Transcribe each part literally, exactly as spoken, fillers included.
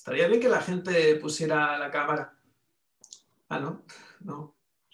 Estaría bien que la gente pusiera la cámara. Ah, ¿no? No.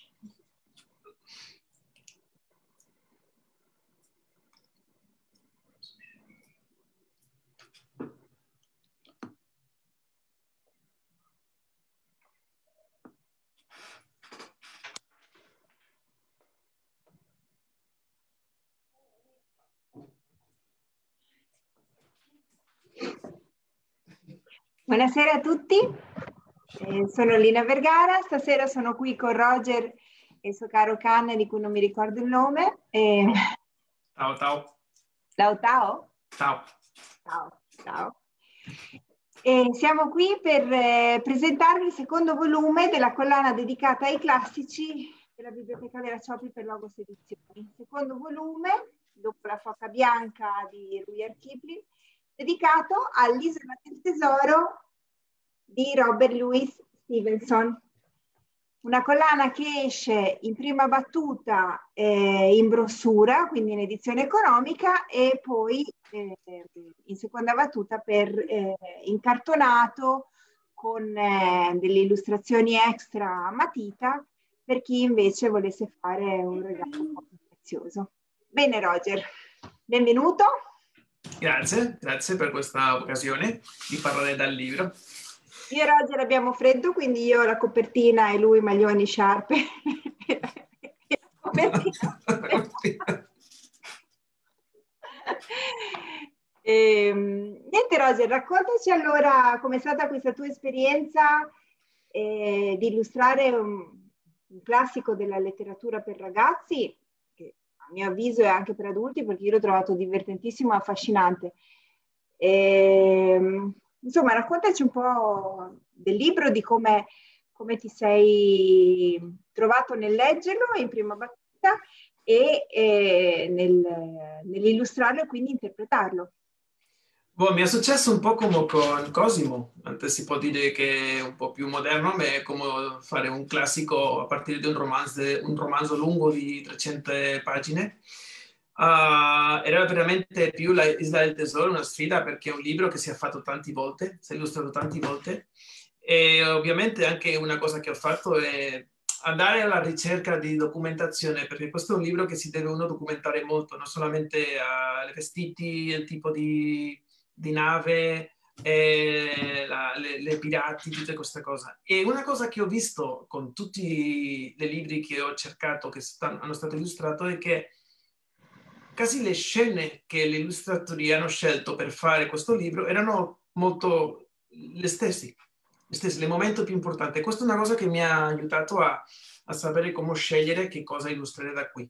Buonasera a tutti, eh, sono Lina Vergara, stasera sono qui con Roger e il suo caro cane di cui non mi ricordo il nome. Eh... Ciao, ciao. Ciao, ciao. Ciao. Ciao, ciao. E siamo qui per eh, presentarvi il secondo volume della collana dedicata ai classici della Biblioteca della Cioppi per Logos Edizioni. Secondo volume, dopo La foca bianca di Rudyard Kipling, dedicato all'Isola del Tesoro di Robert Louis Stevenson. Una collana che esce in prima battuta eh, in brossura, quindi in edizione economica, e poi eh, in seconda battuta per eh, incartonato con eh, delle illustrazioni extra a matita per chi invece volesse fare un regalo un po' più prezioso. Bene Roger, benvenuto. Grazie, grazie per questa occasione di parlare dal libro. Io e Roger abbiamo freddo, quindi io ho la copertina e lui maglioni, sciarpe. E, niente Roger, raccontaci allora com'è stata questa tua esperienza eh, di illustrare un, un classico della letteratura per ragazzi, che a mio avviso è anche per adulti, perché io l'ho trovato divertentissimo e affascinante. E, insomma, raccontaci un po' del libro, di come, come ti sei trovato nel leggerlo in prima battuta e eh, nel, nell'illustrarlo e quindi interpretarlo. Boh, mi è successo un po' come con Cosimo, anche si può dire che è un po' più moderno, ma è come fare un classico a partire di un romanzo, un romanzo lungo di trecento pagine. Uh, era veramente più la Isla del Tesoro, una sfida, perché è un libro che si è fatto tante volte, si è illustrato tante volte, e ovviamente anche una cosa che ho fatto è andare alla ricerca di documentazione, perché questo è un libro che si deve uno documentare molto, non solamente uh, i vestiti, il tipo di di nave, eh, la, le, le pirati, tutte queste cose. E una cosa che ho visto con tutti i libri che ho cercato, che stanno, hanno stato illustrati, è che quasi le scene che gli illustratori hanno scelto per fare questo libro erano molto le stesse, le stesse, il momento più importante. Questa è una cosa che mi ha aiutato a, a sapere come scegliere che cosa illustrare da qui.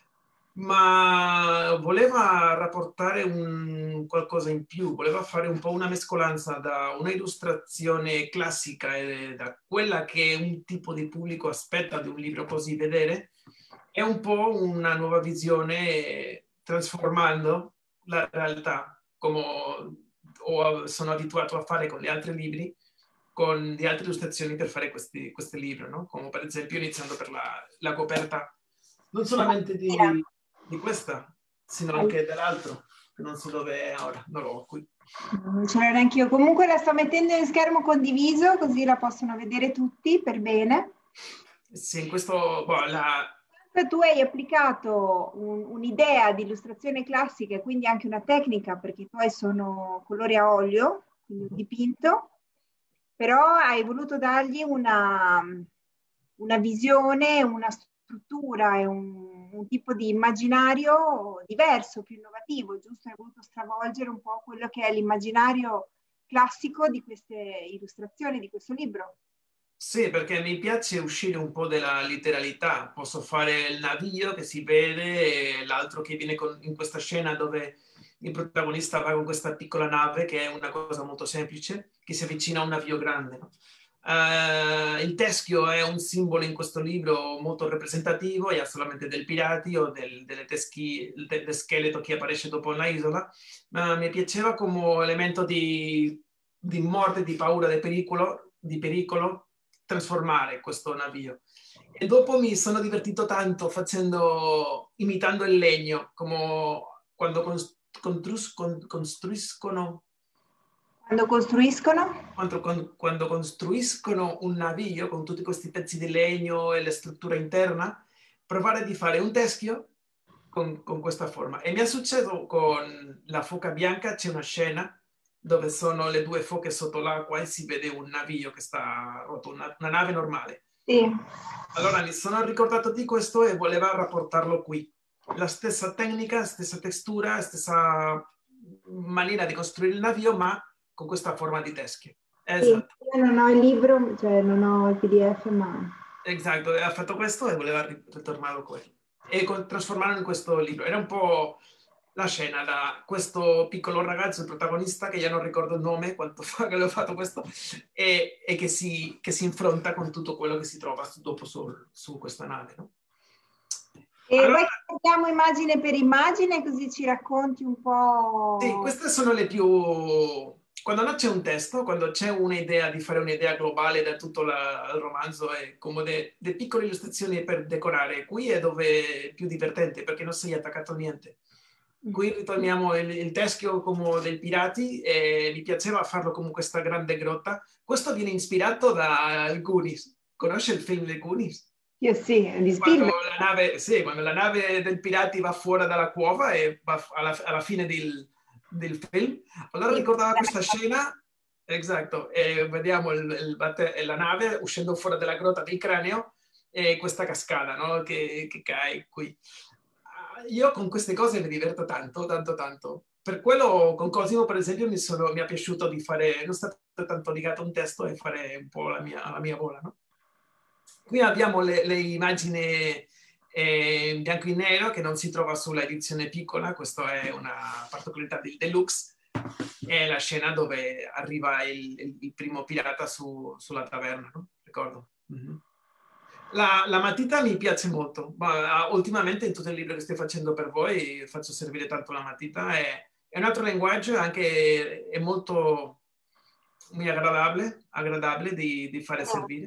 Ma voleva rapportare un qualcosa in più, voleva fare un po' una mescolanza da una illustrazione classica e da quella che un tipo di pubblico aspetta di un libro così vedere, e un po' una nuova visione, trasformando la realtà come o sono abituato a fare con gli altri libri, con le altre illustrazioni per fare questi, questi libri, no? Come per esempio iniziando per la, la coperta non solamente di di questa, sino anche dell'altro, che non so dove è ora, non l'ho qui. Non ce l'ho neanche io. Comunque la sto mettendo in schermo condiviso, così la possono vedere tutti per bene. Sì, in questo... Boh, la... Tu hai applicato un, un'idea di illustrazione classica e quindi anche una tecnica, perché poi sono colori a olio, quindi un dipinto, però hai voluto dargli una, una visione, una struttura e un, un tipo di immaginario diverso, più innovativo, giusto? Hai voluto stravolgere un po' quello che è l'immaginario classico di queste illustrazioni, di questo libro. Sì, perché mi piace uscire un po' dalla letteralità. Posso fare il naviglio che si vede e l'altro che viene con, in questa scena dove il protagonista va con questa piccola nave, che è una cosa molto semplice, che si avvicina a un naviglio grande, no? Uh, il teschio è un simbolo in questo libro molto rappresentativo, è solamente del pirati o del, delle teschi, del, del scheletro che apparisce dopo una isola, ma mi piaceva come elemento di, di morte, di paura, di pericolo, di pericolo trasformare questo naviglio. E dopo mi sono divertito tanto facendo, imitando il legno, come quando costruiscono Quando costruiscono? Quando, quando- quando costruiscono un naviglio con tutti questi pezzi di legno e la struttura interna, provare di fare un teschio con, con questa forma. E mi è successo con la foca bianca, c'è una scena dove sono le due foche sotto l'acqua e si vede un naviglio che sta rotto, una, una nave normale. Sì. Allora mi sono ricordato di questo e volevo rapportarlo qui. La stessa tecnica, stessa textura, stessa maniera di costruire il naviglio, ma con questa forma di teschio. Sì, Esatto, io non ho il libro, cioè non ho il P D F, ma... esatto. E ha fatto questo e voleva ri- ritornarlo qui. E con- trasformarlo in questo libro. Era un po' la scena da questo piccolo ragazzo, il protagonista, che io non ricordo il nome, quanto fa che l'ho fatto questo, e, e che, si, che si infronta con tutto quello che si trova su- dopo su, su questa nave, no? E Allora, vuoi che guardiamo immagine per immagine così ci racconti un sì, po'? queste sono le più... Quando non c'è un testo, quando c'è un'idea di fare un'idea globale da tutto la- il romanzo, è come delle piccole illustrazioni per decorare. Qui è dove è più divertente, perché non sei attaccato a niente. Qui ritorniamo il, il teschio come dei pirati e mi piaceva farlo come questa grande grotta. Questo viene ispirato da Goonies. Conosce il film The Goonies? Io sì, di Quando Spielberg. la nave, sì, quando la nave del pirati va fuori dalla cuova e va alla, alla fine del, del film, allora Sì, ricordava questa scena, esatto, e vediamo il, il batte- la nave uscendo fuori dalla grotta del cranio e questa cascata, no? che, che cae qui. Io con queste cose mi diverto tanto, tanto, tanto. Per quello con Cosimo, per esempio, mi, sono, mi è piaciuto di fare, non stato tanto legato a un testo e fare un po' la mia, la mia vola, no? Qui abbiamo le, le immagini eh, in bianco e nero che non si trova sulla edizione piccola, questa è una particolarità del deluxe, è la scena dove arriva il, il, il primo pirata su, sulla taverna, no? Ricordo. Mm-hmm. La, la, matita mi piace molto, ma ultimamente in tutto il libro che sto facendo per voi faccio servire tanto la matita, è, è un altro linguaggio, anche è molto muy agradabile, agradabile di, di fare servire.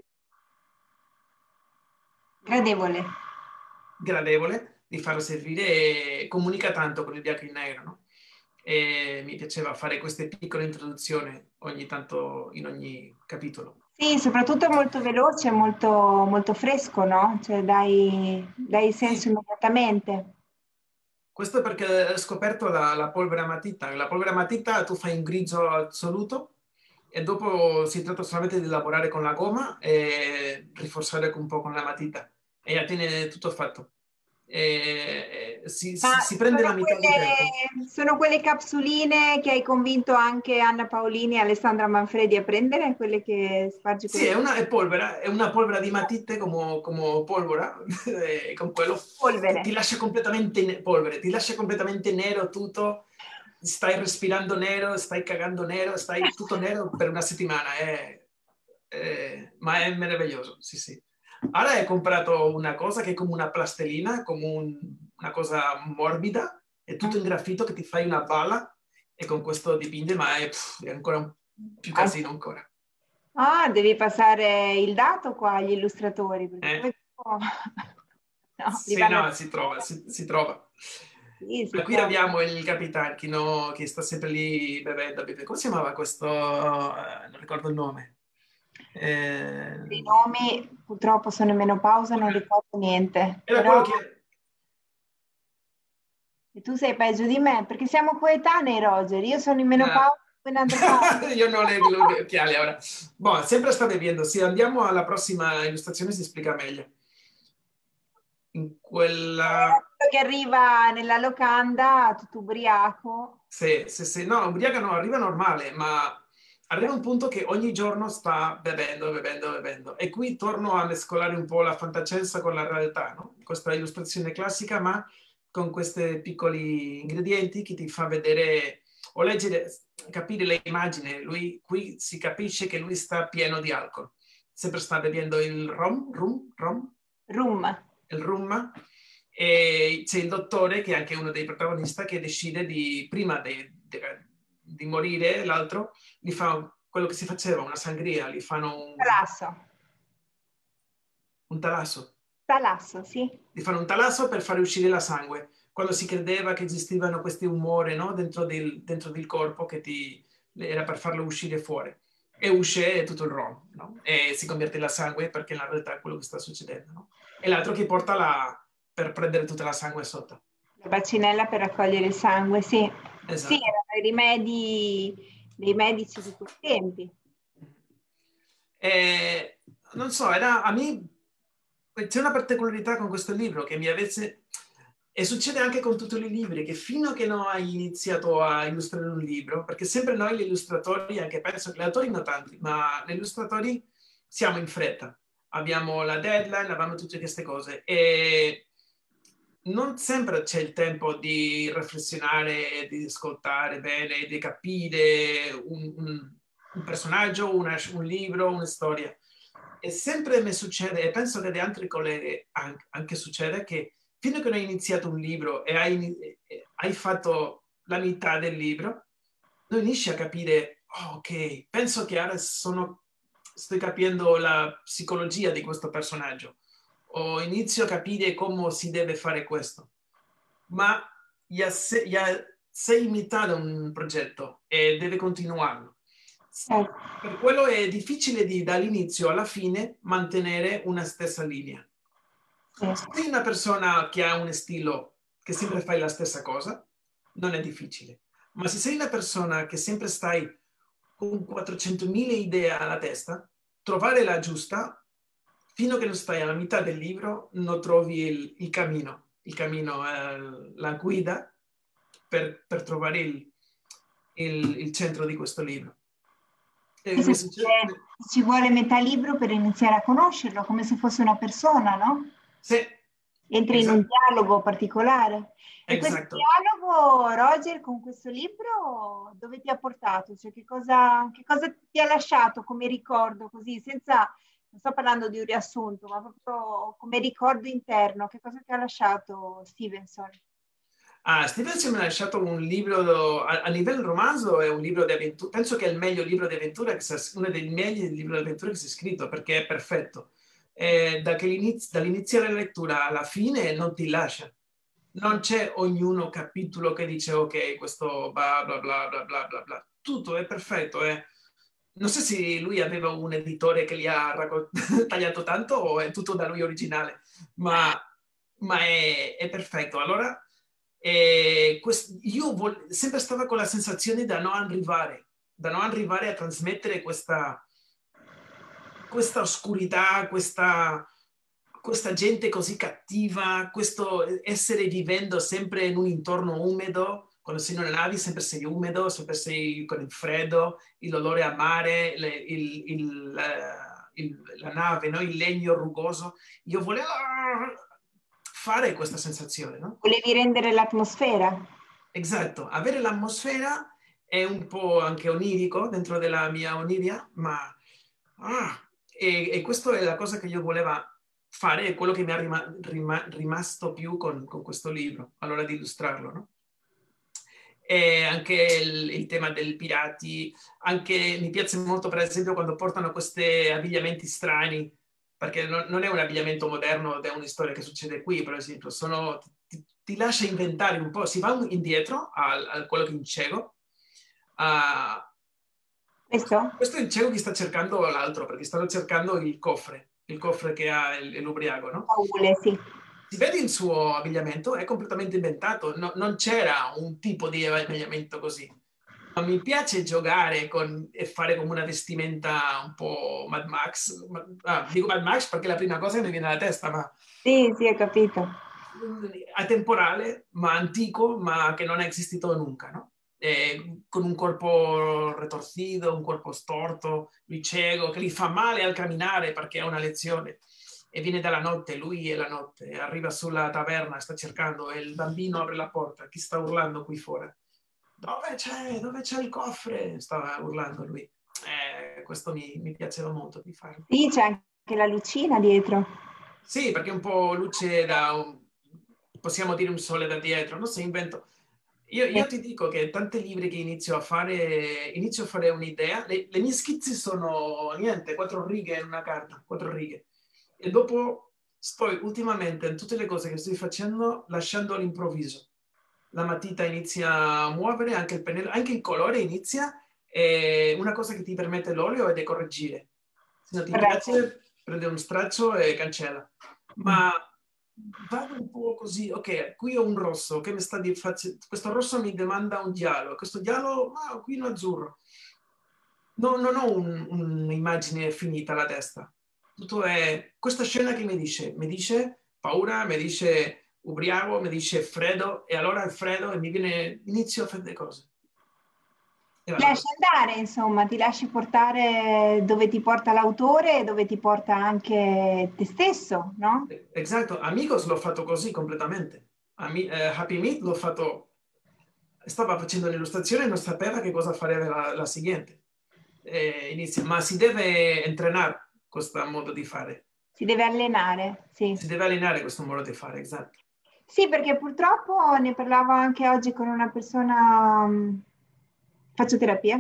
Gradevole. Gradevole di farlo servire e comunica tanto con il bianco e nero, no? E mi piaceva fare queste piccole introduzioni ogni tanto in ogni capitolo. Sì, soprattutto molto veloce, molto, molto fresco, no? Cioè dai, dai senso Sì, immediatamente. questo è perché ho scoperto la, la polvere a matita. La polvere a matita tu fai un grigio assoluto e dopo si tratta solamente di lavorare con la gomma e rinforzare un po' con la matita e ya tiene tutto fatto. E, e si, Ma si, si prende sono la metà di tempo. quelle, sono quelle capsuline che hai convinto anche Anna Paolini e Alessandra Manfredi a prendere, quelle che spargi con Sì, le è una è polvere, è una polvere di matite come, come polvora, eh, con quello che polvere. ti lascia completamente ne- polvere, ti lascia completamente nero tutto, stai respirando nero, stai cagando nero, stai tutto nero per una settimana, è- è- ma è meraviglioso, sì sì. Ora hai comprato una cosa che è come una plastelina, come un- una cosa morbida, è tutto in graffito che ti fai una balla e con questo dipinge, ma è, pff, è ancora un- più Ah, casino ancora. ah, devi passare il dato qua agli illustratori, perché Eh? poi dopo- no, li Sì, vanno a... no, si trova, si, si trova. Sì, Ma si qui trova. abbiamo il capitano che sta sempre lì bevendo, bevendo. Come si chiamava questo? Eh, non ricordo il nome. Eh, I nomi purtroppo sono in menopausa, non ricordo niente, era però quello che... e tu sei peggio di me, perché siamo coetanei, Roger. Io sono in Ah. menopausa, tu in andropausa. Io non ho le, le occhiali ora. Boh, sempre sta bevendo. Sì, andiamo alla prossima illustrazione, si spiega meglio. In quella... Quello che arriva nella locanda tutto ubriaco. Sì, sì, sì. No, ubriaca no, arriva normale, ma arriva un punto che ogni giorno sta bevendo, bevendo, bevendo. E qui torno a mescolare un po' la fantascienza con la realtà, no? Questa illustrazione classica, ma con questi piccoli ingredienti che ti fa vedere o leggere, capire le immagini. Lui, qui si capisce che lui sta pieno di alcol. Sempre sta bevendo il rum, rum, rum, Rum. il rum, e c'è il dottore che è anche uno dei protagonisti che decide di, prima di, di, di morire, l'altro gli fa quello che si faceva, una sangria, gli fanno un, Talasso. un talasso, Talasso, sì. gli fanno un talasso per fare uscire la sangue, quando si credeva che esistevano questi umori, no? dentro, del, dentro del corpo che ti era per farlo uscire fuori. E uscì tutto il rom, no? E si convierte in sangue perché in realtà è quello che sta succedendo, no? E l'altro che porta la, per prendere tutta la sangue sotto. La bacinella per raccogliere il sangue, sì. Sì, Esatto. erano i rimedi dei medici di quei tempi. E, non so, era, a me c'è una particolarità con questo libro che mi avesse... E succede anche con tutti i libri, che fino a che non hai iniziato a illustrare un libro, perché sempre noi gli illustratori, anche penso che gli autori non tanti, ma gli illustratori siamo in fretta. Abbiamo la deadline, abbiamo tutte queste cose e non sempre c'è il tempo di riflessionare, di ascoltare bene, di capire un, un, un personaggio, una, un libro, una storia. E sempre mi succede, e penso che ad altri colleghi anche, anche succede, che fino a che non hai iniziato un libro e hai, hai fatto la metà del libro, non inizi a capire, oh, ok, penso che ora sono, sto capendo la psicologia di questo personaggio, o inizio a capire come si deve fare questo. Ma già sei, già sei in metà di un progetto e deve continuarlo. Eh. Per quello è difficile di, dall'inizio alla fine, mantenere una stessa linea. Sì. Se sei una persona che ha un stile che sempre fai la stessa cosa, non è difficile. Ma se sei una persona che sempre stai con quattrocentomila idee alla testa, trovare la giusta, fino a che non stai alla metà del libro, non trovi il, il cammino. Il cammino è la guida per, per trovare il, il, il centro di questo libro. E mi succede... Ci vuole metà libro per iniziare a conoscerlo, come se fosse una persona, no? Sì. Entri in un dialogo particolare. E questo Esatto. dialogo, Roger, con questo libro, dove ti ha portato? Cioè, che cosa, che cosa ti ha lasciato come ricordo, così, senza, non sto parlando di un riassunto, ma proprio come ricordo interno, che cosa ti ha lasciato Stevenson? Ah, Stevenson mi ha lasciato un libro, a, a livello romanzo è un libro di avventura, penso che è il meglio libro di avventura, che sia, uno dei meglio libri di avventura che si è scritto, perché è perfetto. Eh, da dall'iniziare la lettura alla fine non ti lascia. Non c'è ognuno capitolo che dice ok, questo bla bla bla bla bla bla bla. Tutto è perfetto. È... Non so se lui aveva un editore che gli ha raccol- tagliato tanto o è tutto da lui originale, ma, ma è, è perfetto. Allora... E quest- io vol- sempre stavo con la sensazione da non arrivare, da non arrivare a trasmettere questa, questa oscurità, questa, questa gente così cattiva, questo essere vivendo sempre in un intorno umido, quando sei in una nave sempre sei umido, sempre sei con il freddo, l'odore a mare, le, il, il, la, il, la nave, no? Il legno rugoso. Io volevo fare questa sensazione, no? Volevi rendere l'atmosfera? Esatto, avere l'atmosfera è un po' anche onirico dentro della mia oniria, ma ah, e, e questa è la cosa che io volevo fare, è quello che mi è rima, rima, rimasto più con, con questo libro, all'ora di illustrarlo, no? E anche il, il tema dei pirati, anche mi piace molto per esempio quando portano questi abbigliamenti strani, perché non, non è un abbigliamento moderno, è una storia che succede qui, per esempio, sono, ti, ti lascia inventare un po', si va indietro a, a quello che è un cieco, uh, questo? questo è il cieco che sta cercando l'altro, perché stanno cercando il cofre, il cofre che ha l'ubriaco, no? Paule, sì. Si vede il suo abbigliamento, è completamente inventato, no, non c'era un tipo di abbigliamento così. Ma mi piace giocare con, e fare come una vestimenta un po' Mad Max. Ah, dico Mad Max perché è la prima cosa che mi viene alla testa, ma sì, sì, ho capito. Atemporale, ma antico, ma che non è esistito nunca, no? E con un corpo retorcido, un corpo storto, lui cieco, che gli fa male al camminare perché ha una lezione. E viene dalla notte, lui è la notte, arriva sulla taverna, sta cercando, e il bambino apre la porta, chi sta urlando qui fuori? Dove c'è? Dove c'è il cofre? Stava urlando lui. Eh, questo mi, mi piaceva molto di farlo. Sì, c'è anche la lucina dietro. Sì, perché un po' luce da, un, possiamo dire un sole da dietro, non so, invento. Io, io ti dico che tanti libri che inizio a fare, inizio a fare un'idea, le, le mie schizze sono niente, quattro righe in una carta, quattro righe. E dopo sto ultimamente in tutte le cose che sto facendo lasciando all'improvviso. La matita inizia a muovere, anche il pennello, anche il colore inizia è una cosa che ti permette l'olio è di correggere. Se non ti Corretto. piace, prende uno straccio e cancella. Ma vado un po' così, ok, qui ho un rosso che mi sta di facendo, questo rosso mi demanda un giallo, questo giallo, ma qui un azzurro. No, non ho un- un'immagine finita alla testa. Tutto è questa scena che mi dice, mi dice paura, mi dice ubriaco, mi dice freddo, e allora il freddo e mi viene, inizio a fare delle cose. E Ti vado lasci così. andare, insomma, ti lasci portare dove ti porta l'autore e dove ti porta anche te stesso, no? Esatto, Amigos l'ho fatto così completamente. Ami- eh, Happy Meat l'ho fatto, stava facendo l'illustrazione e non sapeva che cosa fare la, la seguente. Eh, inizia, ma si deve entrenare questo modo di fare, Si deve allenare, sì. si deve allenare questo modo di fare, esatto. Sì, perché purtroppo ne parlavo anche oggi con una persona, mh, faccio terapia,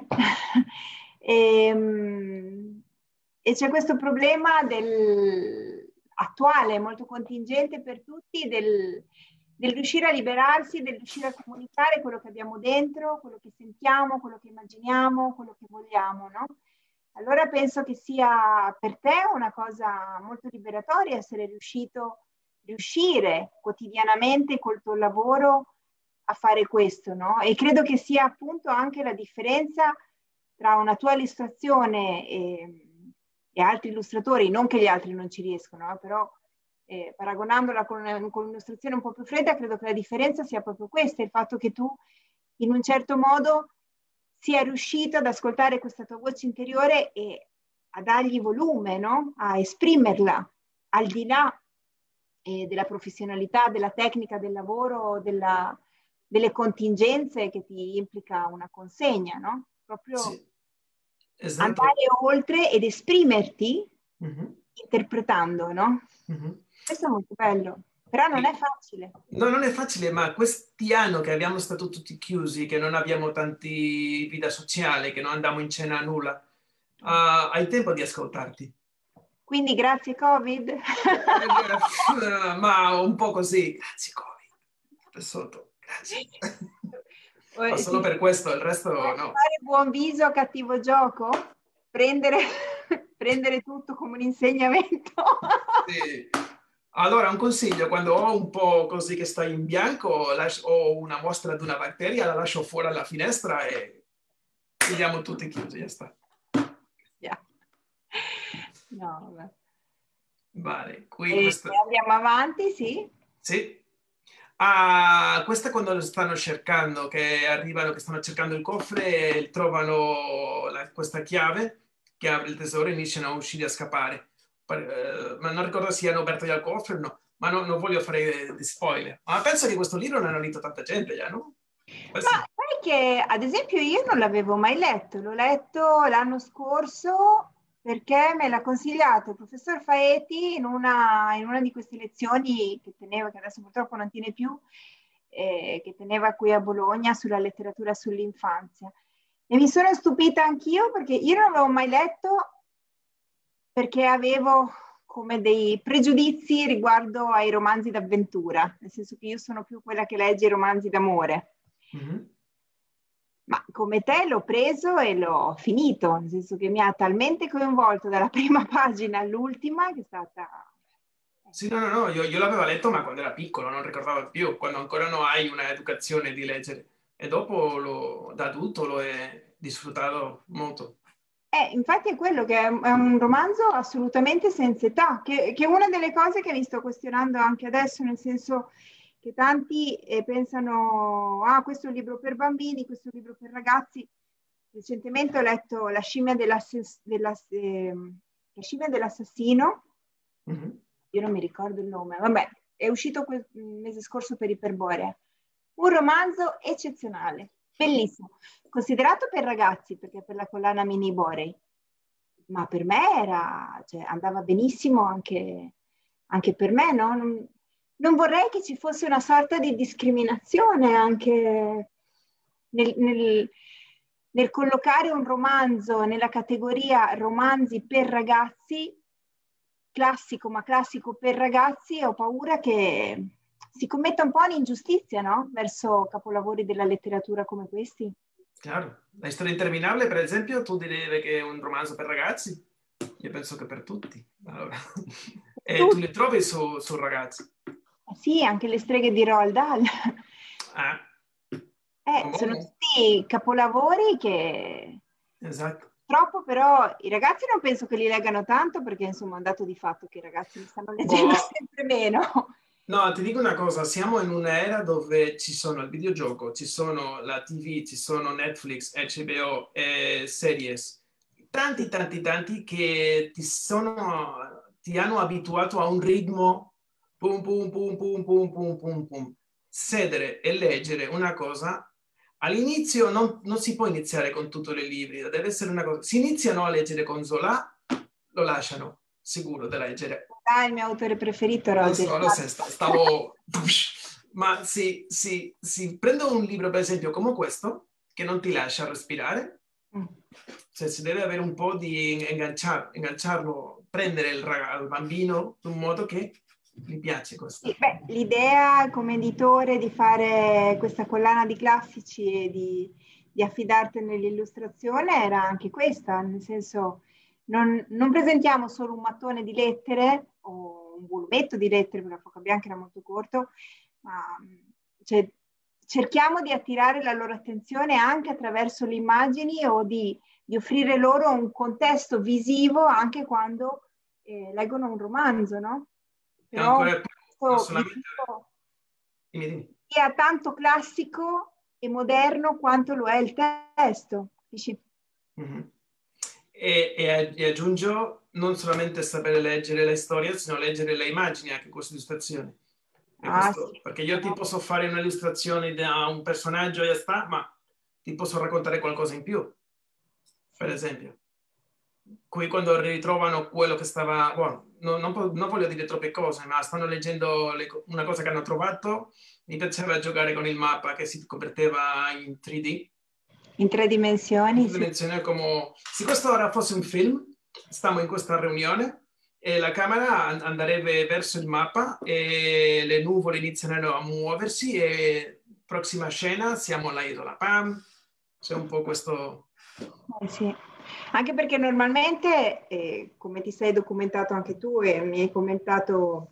e, mh, e c'è questo problema del, attuale, molto contingente per tutti, del, del riuscire a liberarsi, del riuscire a comunicare quello che abbiamo dentro, quello che sentiamo, quello che immaginiamo, quello che vogliamo, no? Allora penso che sia per te una cosa molto liberatoria essere riuscito riuscire quotidianamente col tuo lavoro a fare questo, no? E credo che sia appunto anche la differenza tra una tua illustrazione e, e altri illustratori, non che gli altri non ci riescono, eh, però eh, paragonandola con, una, con un'illustrazione un po' più fredda, credo che la differenza sia proprio questa, il fatto che tu in un certo modo sia riuscito ad ascoltare questa tua voce interiore e a dargli volume, no? A esprimerla al di là eh, della professionalità, della tecnica del lavoro, della, delle contingenze che ti implica una consegna, no? Proprio Sì, esatto. andare oltre ed esprimerti Mhm, interpretando, no? mhm. Questo è molto bello, però non E- è facile. No, non è facile, ma questi anni che abbiamo stato tutti chiusi, che non abbiamo tanti vita sociale, che non andiamo in cena a nulla, ah, hai tempo di ascoltarti. Quindi grazie Covid. Eh, ma un po' così, grazie Covid, per sotto, grazie. Ma Eh, solo sì. per questo, il resto no. Fare buon viso, cattivo gioco? Prendere, prendere tutto come un insegnamento? Sì. Allora, un consiglio, quando ho un po' così che sta in bianco, lascio- ho una mostra di una batteria, la lascio fuori alla finestra e chiudiamo tutti chiusi, ya sta. Yeah. No, vabbè. Vale, qui E questo... andiamo avanti, sì. Sì. Ah, questa è quando lo stanno cercando, che arrivano, che stanno cercando il cofre e trovano la- questa chiave che apre il tesoro e iniziano a uscire a scappare. Pare- eh, ma non ricordo se hanno aperto già il cofre o no, ma no- non voglio fare di spoiler. Ma penso che questo libro non hanno letto tanta gente già, no? Eh Ma sì. sai che ad esempio io non l'avevo mai letto, l'ho letto l'anno scorso perché me l'ha consigliato il professor Faeti in una, in una di queste lezioni che teneva, che adesso purtroppo non tiene più, eh, che teneva qui a Bologna sulla letteratura sull'infanzia. E mi sono stupita anch'io perché io non l'avevo mai letto perché avevo come dei pregiudizi riguardo ai romanzi d'avventura, nel senso che io sono più quella che legge i romanzi d'amore. Mhm. Ma come te l'ho preso e l'ho finito, nel senso che mi ha talmente coinvolto dalla prima pagina all'ultima che è stata... Sì, no, no, no, io, io l'avevo letto ma quando era piccolo, non ricordavo più, quando ancora non hai una educazione di leggere. E dopo lo- da adulto l'ho eh, disfruttato molto. Eh, infatti è quello che è, è un romanzo assolutamente senza età, che, che è una delle cose che mi sto questionando anche adesso, nel senso che tanti eh, pensano, ah, questo è un libro per bambini, questo è un libro per ragazzi. Recentemente ho letto La scimmia dell'ass- dell'ass- ehm, La scimmia dell'assassino, Mhm. io non mi ricordo il nome, vabbè, è uscito quel mese scorso per Iperborea. Un romanzo eccezionale, bellissimo, considerato per ragazzi, perché per la collana Mini Borei, ma per me era, cioè, andava benissimo anche, anche per me, no? Non, non vorrei che ci fosse una sorta di discriminazione anche nel, nel, nel collocare un romanzo nella categoria romanzi per ragazzi, classico, ma classico per ragazzi, ho paura che si commetta un po' un'ingiustizia, no? Verso capolavori della letteratura come questi. Chiaro. La storia interminabile, per esempio, tu direvi che è un romanzo per ragazzi? Io penso che per tutti. Allora. E tu Tutti. li trovi su, su ragazzi? Sì, anche le streghe di Roald Dahl. Ah, Eh, sono oh, tutti capolavori che esatto. purtroppo però i ragazzi non penso che li leggano tanto perché insomma è un dato di fatto che i ragazzi li stanno leggendo Boh, sempre meno. no, ti dico una cosa, siamo in un'era dove ci sono il videogioco, ci sono la T V, ci sono Netflix, H B O e series, tanti, tanti, tanti che ti sono, ti hanno abituato a un ritmo, pum, pum, pum, pum, pum, pum, pum, pum. Sedere e leggere una cosa, all'inizio non, non si può iniziare con tutto i libri, deve essere una cosa, si iniziano a leggere con Zola, lo lasciano, sicuro da leggere. Ah, il mio autore preferito è Lo Roger so, lo so, sta- Pardee. stavo... Ma sì, sì, sì, prendo un libro, per esempio, come questo, che non ti lascia respirare, Mm. cioè si deve avere un po' di ingaggiar- ingaggiarlo, prendere il, rag- il bambino in un modo che gli piace Sì, questo. beh, l'idea come editore di fare questa collana di classici e di, di affidartene nell'illustrazione era anche questa, nel senso non, non presentiamo solo un mattone di lettere o un volumetto di lettere, perché la Foca Bianca era molto corto, ma cioè, cerchiamo di attirare la loro attenzione anche attraverso le immagini o di, di offrire loro un contesto visivo anche quando eh, leggono un romanzo, no? E Però un ancora più, non testo solamente... visivo Dimmi, dimmi. sia tanto classico e moderno quanto lo è il testo. Capisci? Mhm. E, e, e aggiungo non solamente sapere leggere le storie, sino leggere le immagini, anche queste illustrazioni. E Ah, questo, sì. perché io ti No. posso fare un'illustrazione da un personaggio e sta, ma ti posso raccontare qualcosa in più, per Sì. esempio. Qui quando ritrovano quello che stava, bueno, non, non, non voglio dire troppe cose, ma stanno leggendo le, una cosa che hanno trovato, mi piaceva giocare con il mappa che si converteva in tre D, In tre in dimensioni, tre sì. dimensioni, come se questo ora fosse un film, stiamo in questa riunione e la camera andrebbe verso il mappa e le nuvole inizieranno a muoversi e prossima scena siamo alla isola. Pam! C'è un po' questo... Eh, sì. Anche perché normalmente, eh, come ti sei documentato anche tu e mi hai commentato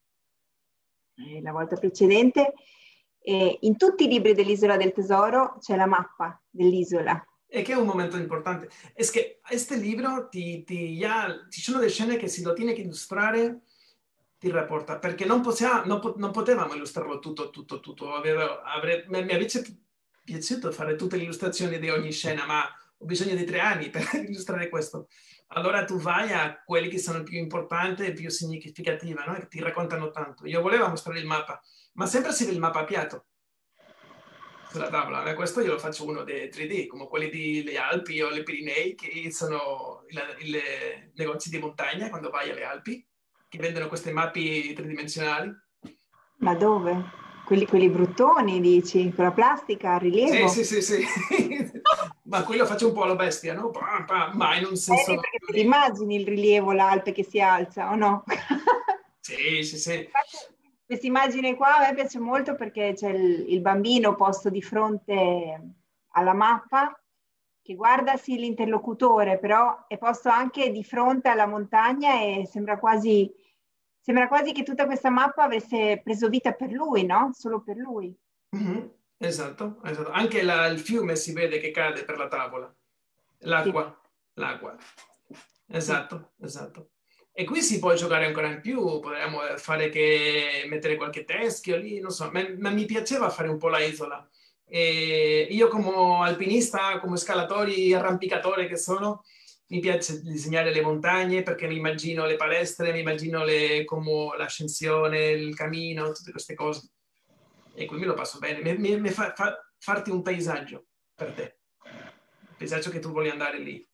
eh, la volta precedente, eh, in tutti i libri dell'Isola del Tesoro c'è la mappa dell'isola. E che è un momento importante. Es que este libro ti, ti ya, ci sono delle scene che se lo tiene che illustrare ti rapporta, perché non, possiamo, non, po- non potevamo illustrarlo tutto, tutto, tutto. Avevo, avrei, mi mi avrebbe piaciuto fare tutte le illustrazioni di ogni scena, ma ho bisogno di tre anni per illustrare questo. Allora tu vai a quelli che sono più importanti e più significativi, no? Che ti raccontano tanto. Io volevo mostrare il mappa, ma sempre si vede il mappa piatto sulla tavola. A questo io lo faccio uno dei tre D, come quelli delle Alpi o le Pirenei, che sono i negozi di montagna quando vai alle Alpi, che vendono queste mappe tridimensionali. Ma dove? Quelli, quelli bruttoni, dici, con la plastica a Sì, rilievo? sì, sì, sì. Ma qui lo faccio un po' alla bestia, no? Pam, pam, ma in un Bene, senso... perché te immagini il rilievo, l'Alpe che si alza, o no? Sì, sì, sì. Questa immagine qua a me piace molto perché c'è il, il bambino posto di fronte alla mappa che guarda sì l'interlocutore, però è posto anche di fronte alla montagna e sembra quasi, sembra quasi che tutta questa mappa avesse preso vita per lui, no? Solo per lui. Mhm. Esatto, esatto. Anche la- il fiume si vede che cade per la tavola. Sì, L'acqua, l'acqua. sì. Esatto, esatto. E qui si può giocare ancora in più, potremmo fare che mettere qualche teschio lì, non so, ma, ma mi piaceva fare un po' la isola. E io come alpinista, come scalatori, arrampicatore che sono, mi piace disegnare le montagne perché mi immagino le palestre, mi immagino le, come l'ascensione, il cammino, tutte queste cose. E qui me lo passo bene. Mi, mi, mi fa, fa, farti un paesaggio per te, un paesaggio che tu vuoi andare lì.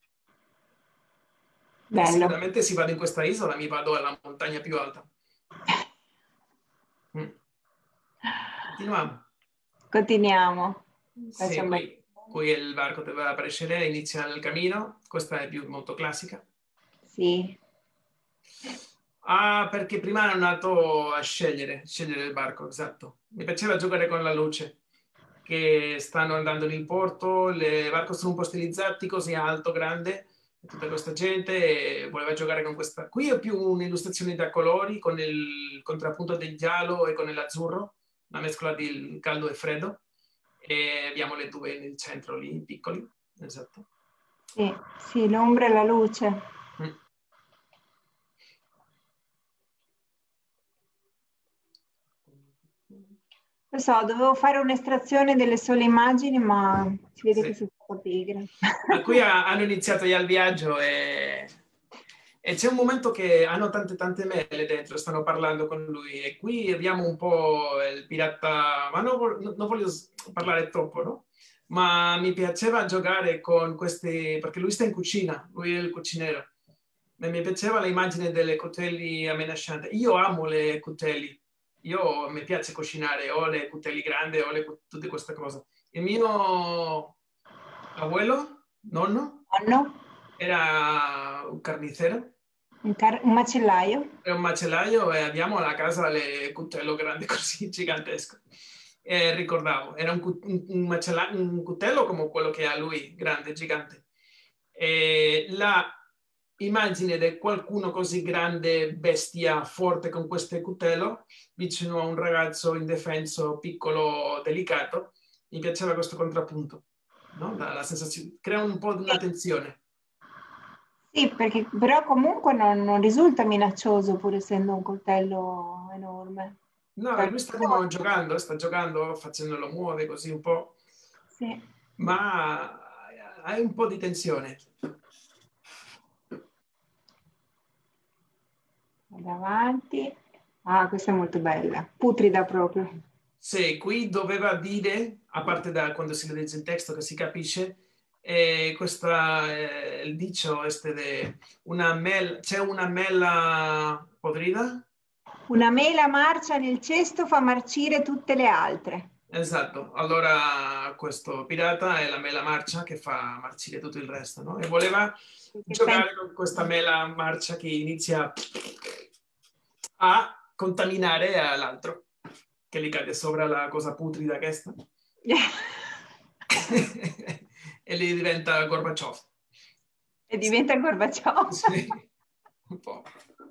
E Bello. sicuramente se vado in questa isola mi vado alla montagna più alta. Mm. Continuiamo. Continuiamo. Sì, Facciamo... qui, qui il barco deve aparecere, inizia il cammino. Questa è più molto classica. Sì. Ah, perché prima ero nato a scegliere, scegliere il barco, esatto. Mi piaceva giocare con la luce. che stanno andando in porto, le barche sono un po' stilizzati, così alto, grande, tutta questa gente voleva giocare con questa. Qui è più un'illustrazione da colori, con il contrappunto del giallo e con l'azzurro, una mescola di caldo e freddo, e abbiamo le due nel centro lì, piccoli, esatto. Sì, sì, l'ombra e la luce. Mm. Lo so, dovevo fare un'estrazione delle sole immagini, ma si vede Sì. che sono stata pigra. Ma qui hanno iniziato già il viaggio e, e c'è un momento che hanno tante tante mele dentro, stanno parlando con lui e qui abbiamo un po' il pirata, ma non, non voglio parlare troppo, no? Ma mi piaceva giocare con questi, perché lui sta in cucina, lui è il cuciniero. E mi piaceva l'immagine delle coltelli amenascianti. Io amo le coltelli, io mi piace cucinare, ho le coltelli grandi, ho le, tutte queste cose. Il mio abuelo, nonno, Nonno? era un carnizzero, Un, car- un macellaio? è un macellaio e abbiamo alla casa le coltello grande così, gigantesco. E ricordavo, era un, un, un, macella- un coltello come quello che ha lui, grande, gigante. E la immagine di qualcuno così grande, bestia, forte con questo coltello, vicino a un ragazzo indefenso, piccolo, delicato, mi piaceva questo contrappunto, no? La, la sensazione, crea un po' di una tensione. Sì, perché però comunque non, non risulta minaccioso pur essendo un coltello enorme. No, Cioè, lui sta come giocando, sta giocando, facendolo muovere così un po', sì. ma hai un po' di tensione. Davanti. Ah, questa è molto bella, putrida proprio. Sì, qui doveva dire, a parte da quando si legge il testo che si capisce, eh, questa, eh, il dicio este de una mel, c'è una mela podrida? Una mela marcia nel cesto fa marcire tutte le altre. Esatto, allora questo pirata è la mela marcia che fa marcire tutto il resto, no? E voleva Perché sta in- giocare con questa mela marcia che inizia a contaminare l'altro, che gli cade sopra la cosa putrida che sta. E lì diventa Gorbaciov. E diventa Gorbaciov. Sì, un po'.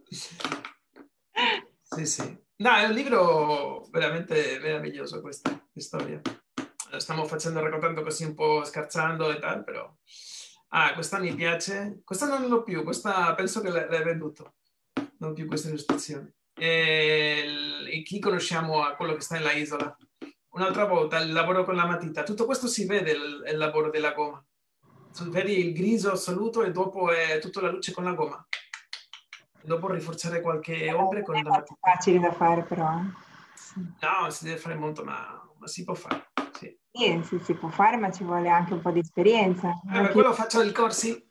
Sì, sì. No, è un libro veramente meraviglioso questa storia. Lo stiamo facendo, raccontando così un po' scherzando e tal, però... Ah, questa mi piace. Questa non l'ho più, questa penso che l'hai venduto. Non più questa illustrazione. E, e chi conosciamo a quello che sta nella isola? Un'altra volta il lavoro con la matita. Tutto questo si vede, il, il lavoro della gomma. Vedi il griso assoluto e dopo è tutta la luce con la gomma. E dopo rinforzare qualche Non ombre con la è molto matita. facile da fare però. eh. No, si deve fare molto, ma, ma si può fare. Sì. Sì, sì, si può fare, ma ci vuole anche un po' di esperienza. Eh, per quello faccio il corsi.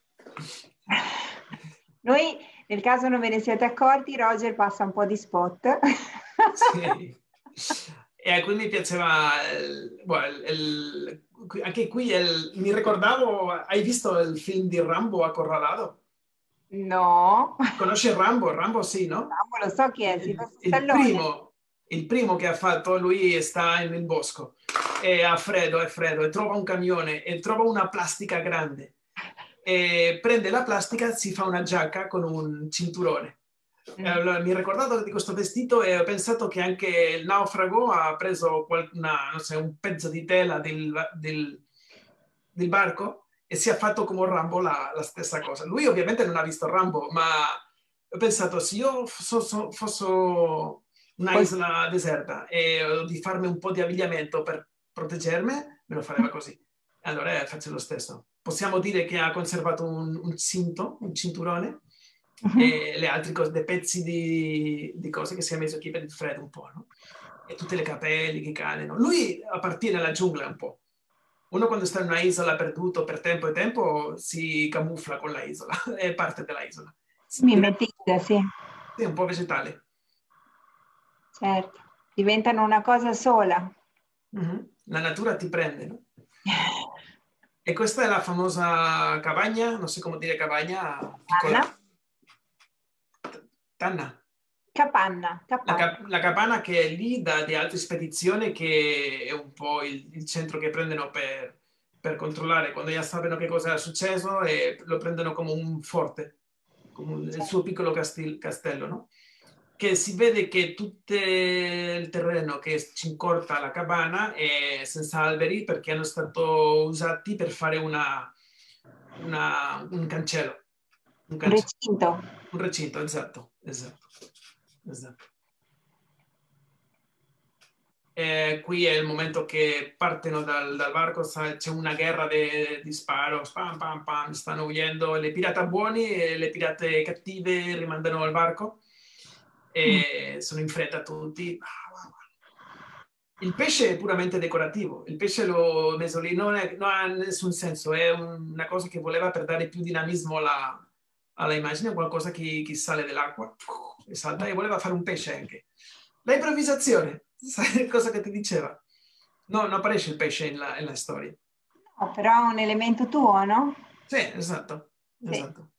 Noi, nel caso non ve ne siete accorti, Roger passa un po' di spot. Sì. E quindi mi piaceva, il, boh, il, il, anche qui il, mi ricordavo, hai visto il film di Rambo a Corralado? No. Conosci Rambo? Rambo sì, no? Rambo lo so chi è, Il, Silvestro il Stallone. primo, il primo che ha fatto, lui sta nel bosco, e ha freddo, è freddo, e trova un camione, e trova una plastica grande. E prende la plastica, si fa una giacca con un cinturone. Mm. Allora, mi ho ricordato di questo vestito e ho pensato che anche il naufrago ha preso una, non so, un pezzo di tela del, del, del barco e si è fatto come Rambo la, la, stessa cosa. Lui ovviamente non ha visto Rambo, ma ho pensato se io fossi, fossi una Poi- isola deserta e di farmi un po' di abbigliamento per proteggermi, me lo fareva così. Allora eh, faccio lo stesso. Possiamo dire che ha conservato un, un cinto, un cinturone, e le altre cose, dei pezzi di, di cose che si è messo qui per il freddo un po', no? E tutte le capelli che cadono. Lui appartiene alla giungla un po'. Uno quando sta in una isola perduto per tempo e tempo si camuffa con la isola, è parte della isola. Mimetizza, sì, È un po' vegetale. certo. Diventano una cosa sola. Mm-hmm. La natura ti prende, no? E questa è la famosa cavagna, non so come dire cavagna, piccola. Anna? Tanna. Capanna, La, capanna. cap- la capanna che è lì da di altre spedizioni, che è un po' il, il centro che prendono per, per controllare quando già sappiano che cosa è successo e lo prendono come un forte, come un- il suo piccolo castil- castello, no? Che si vede che tutto il terreno che circonda la cabana è senza alberi perché hanno stato usati per fare una, una- un cancello, un Un cancello, recinto. un recinto, esatto, esatto, esatto. Eh, qui è il momento che partono dal, dal varco, sa- c'è una guerra de- di sparo, pam, pam, pam, stanno huyendo le pirate buoni e le pirate cattive rimandano al varco Mm. e sono in fretta tutti. Il pesce è puramente decorativo, il pesce l'ho messo lì, non, è- non ha nessun senso, è un- una cosa che voleva per dare più dinamismo alla, alla immagine, qualcosa che, che sale dall'acqua e salta e voleva fare un pesce anche. La improvvisazione, sai cosa che ti diceva? No, non aparece il pesce nella, nella storia. No, però è un elemento tuo, no? Sì, esatto, Sì. esatto.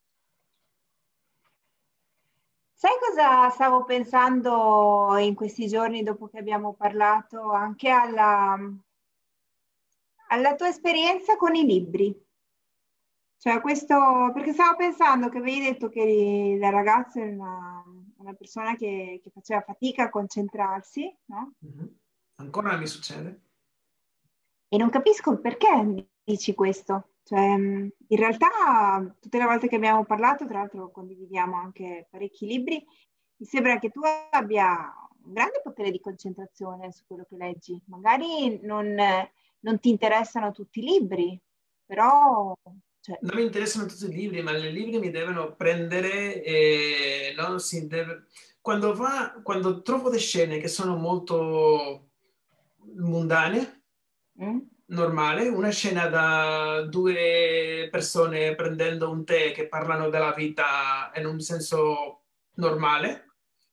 Sai cosa stavo pensando in questi giorni dopo che abbiamo parlato anche alla, alla tua esperienza con i libri? Cioè questo, perché stavo pensando che avevi detto che da ragazzo era una, una persona che, che faceva fatica a concentrarsi, no? Mhm. Ancora mi succede? E non capisco il perché dici questo. Cioè, mh, in realtà, tutte le volte che abbiamo parlato, tra l'altro condividiamo anche parecchi libri, mi sembra che tu abbia un grande potere di concentrazione su quello che leggi. Magari non, non ti interessano tutti i libri, però, cioè, Non mi interessano tutti i libri, ma i libri mi devono prendere e non si deve... Quando, va, quando trovo delle scene che sono molto mundane, mm? normale, una scena da due persone prendendo un tè che parlano della vita in un senso normale,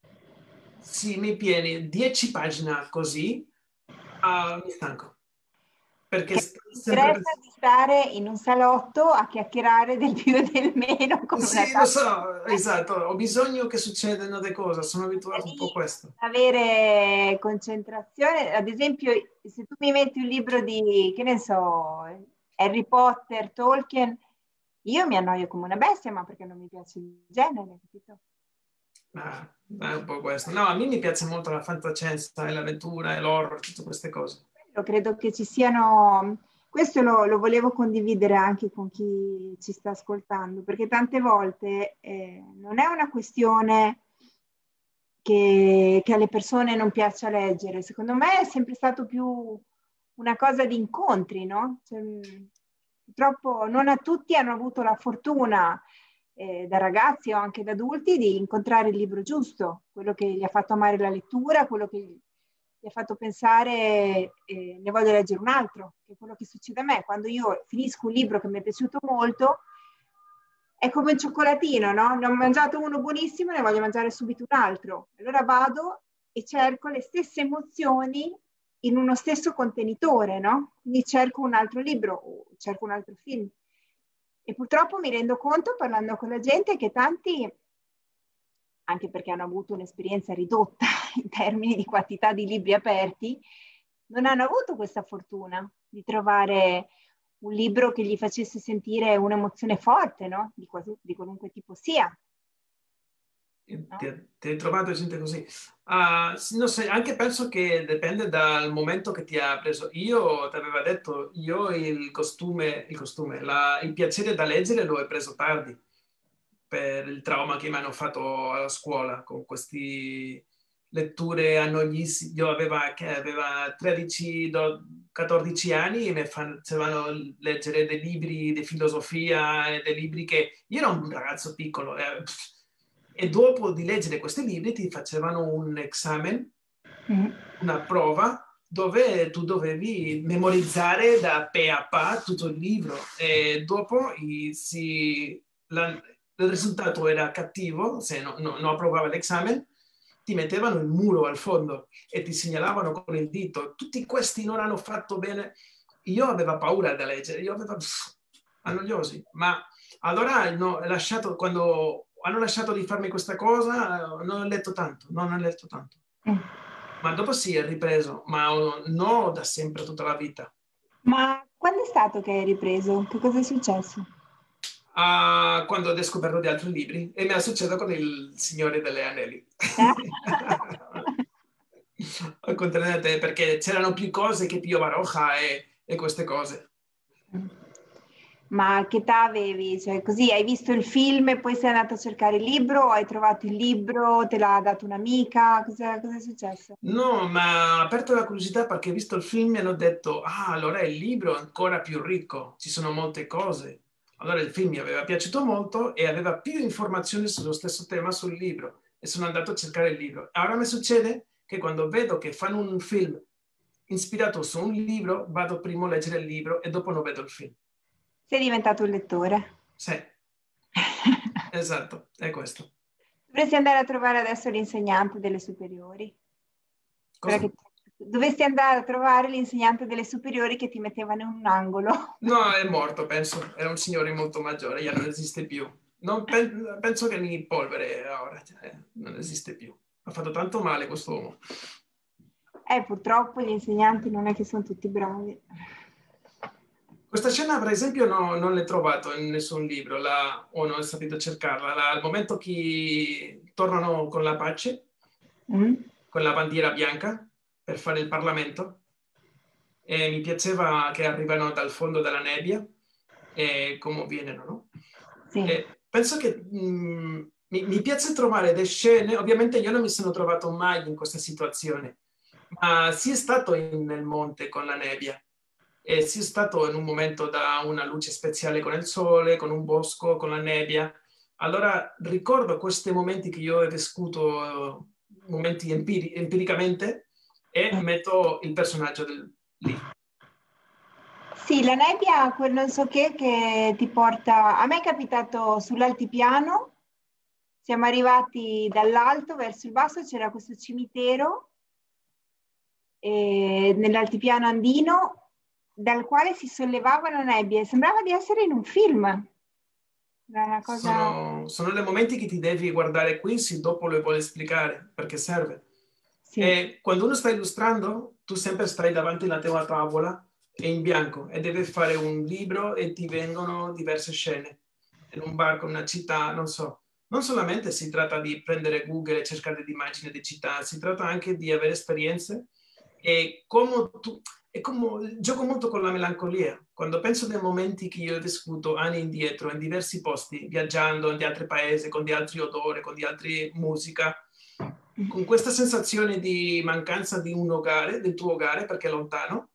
se mi pieni dieci pagine così, ah, mi stanco. Perché Che sto ti sempre... interessa di stare in un salotto a chiacchierare del più e del meno come una Sì, lo tazza di so, caffè. esatto, ho bisogno che succedano delle cose, sono Da abituato un po' a lì questo. avere concentrazione, ad esempio, se tu mi metti un libro di, che ne so, Harry Potter, Tolkien, io mi annoio come una bestia, ma perché non mi piace il genere, capito? Ah, è un po' questo. No, a me mi piace molto la fantascienza e l'avventura e l'horror, tutte queste cose. Io credo che ci siano, questo lo, lo volevo condividere anche con chi ci sta ascoltando, perché tante volte eh, non è una questione che, che alle persone non piaccia leggere, secondo me è sempre stato più una cosa di incontri, no? Cioè, mh, purtroppo non a tutti hanno avuto la fortuna, eh, da ragazzi o anche da adulti, di incontrare il libro giusto, quello che gli ha fatto amare la lettura, quello che gli ha fatto pensare eh, ne voglio leggere un altro, che è quello che succede a me. Quando io finisco un libro che mi è piaciuto molto, è come un cioccolatino, no? Ne ho mangiato uno buonissimo, ne voglio mangiare subito un altro. Allora vado e cerco le stesse emozioni in uno stesso contenitore, no? Quindi cerco un altro libro o cerco un altro film. E purtroppo mi rendo conto, parlando con la gente, che tanti, anche perché hanno avuto un'esperienza ridotta in termini di quantità di libri aperti, non hanno avuto questa fortuna di trovare un libro che gli facesse sentire un'emozione forte, no? Di, quasi, di qualunque tipo sia. No? Ti, ti hai trovato gente così? Ah, sì, non so, anche penso che dipende dal momento che ti ha preso. Io ti avevo detto, io il costume, il costume, la- il piacere da leggere l'ho preso tardi per il trauma che mi hanno fatto alla scuola con queste letture annoiosissime. Io aveva, che aveva tredici, do- quattordici anni e mi facevano leggere dei libri di filosofia e dei libri che... Io ero un ragazzo piccolo, eh, pff, e dopo di leggere questi libri ti facevano un esame, Mm. una prova dove tu dovevi memorizzare da pe a pa tutto il libro e dopo i- si, la- il risultato era cattivo, se no- no- non approvava l'esame, ti mettevano il muro al fondo e ti segnalavano con il dito. Tutti questi non hanno fatto bene. Io avevo paura da leggere, io avevo pff, annoiosi, ma allora no, lasciato, quando hanno lasciato di farmi questa cosa, non ho letto tanto, non ho letto tanto. Mm. Ma dopo sì, è ripreso, ma no da sempre, tutta la vita. Ma quando è stato che hai ripreso? Che cosa è successo? Uh, quando ho scoperto di altri libri, e mi è successo con Il Signore degli Anelli. Al contrario da te, perché c'erano più cose che Pio Baroja e, e queste cose. Ma che età avevi? Cioè, così hai visto il film e poi sei andato a cercare il libro, o hai trovato il libro, te l'ha dato un'amica? Cosa, cosa è successo? No, ma ho aperto la curiosità perché ho visto il film e hanno detto, ah, allora il libro è ancora più ricco, ci sono molte cose. Allora il film mi aveva piaciuto molto e aveva più informazioni sullo stesso tema sul libro e sono andato a cercare il libro. Ora mi succede che quando vedo che fanno un film ispirato su un libro, vado prima a leggere il libro e dopo non vedo il film. Sei diventato un lettore. Sì, esatto, è questo. Dovresti andare a trovare adesso l'insegnante delle superiori. Cosa? Che dovresti andare a trovare l'insegnante delle superiori che ti mettevano in un angolo. No, è morto, penso. Era un signore molto maggiore, ya non esiste più. Non pen- penso che mi polvere ora, cioè, non esiste più. Ha fatto tanto male questo uomo. Eh, purtroppo gli insegnanti non è che sono tutti bravi. Questa scena, per esempio, no, non l'ho trovato in nessun libro, la, o non ho saputo cercarla. La, al momento che tornano con la pace, mm. con la bandiera bianca, per fare il Parlamento, e mi piaceva che arrivano dal fondo della nebbia e come vienono, no? Sì. E penso che mh, mi, mi piace trovare delle scene, ovviamente io non mi sono trovato mai in questa situazione, ma sì è stato in, nel monte con la nebbia. E si è stato in un momento da una luce speciale con il sole, con un bosco, con la nebbia. Allora ricordo questi momenti che io ho vissuto, momenti empiri- empiricamente, e metto il personaggio del, lì. Sì, la nebbia, quel non so che, che ti porta... A me è capitato sull'altipiano, siamo arrivati dall'alto verso il basso, c'era questo cimitero eh, nell'altipiano andino, dal quale si sollevava la nebbia e sembrava di essere in un film. Era una cosa... sono, sono dei momenti che ti devi guardare qui, se dopo lo vuoi spiegare, perché serve. Sì. E quando uno sta illustrando, tu sempre stai davanti alla tua tavola e in bianco e devi fare un libro e ti vengono diverse scene in un bar con una città, non so. Non solamente si tratta di prendere Google e cercare di immagini di città, si tratta anche di avere esperienze e come tu, e come, gioco molto con la melancolia. Quando penso dei momenti che io ho vissuto anni indietro in diversi posti, viaggiando in altri paesi, con di altri odori, con di altre musica, con questa sensazione di mancanza di un ogare, del tuo ogare perché è lontano,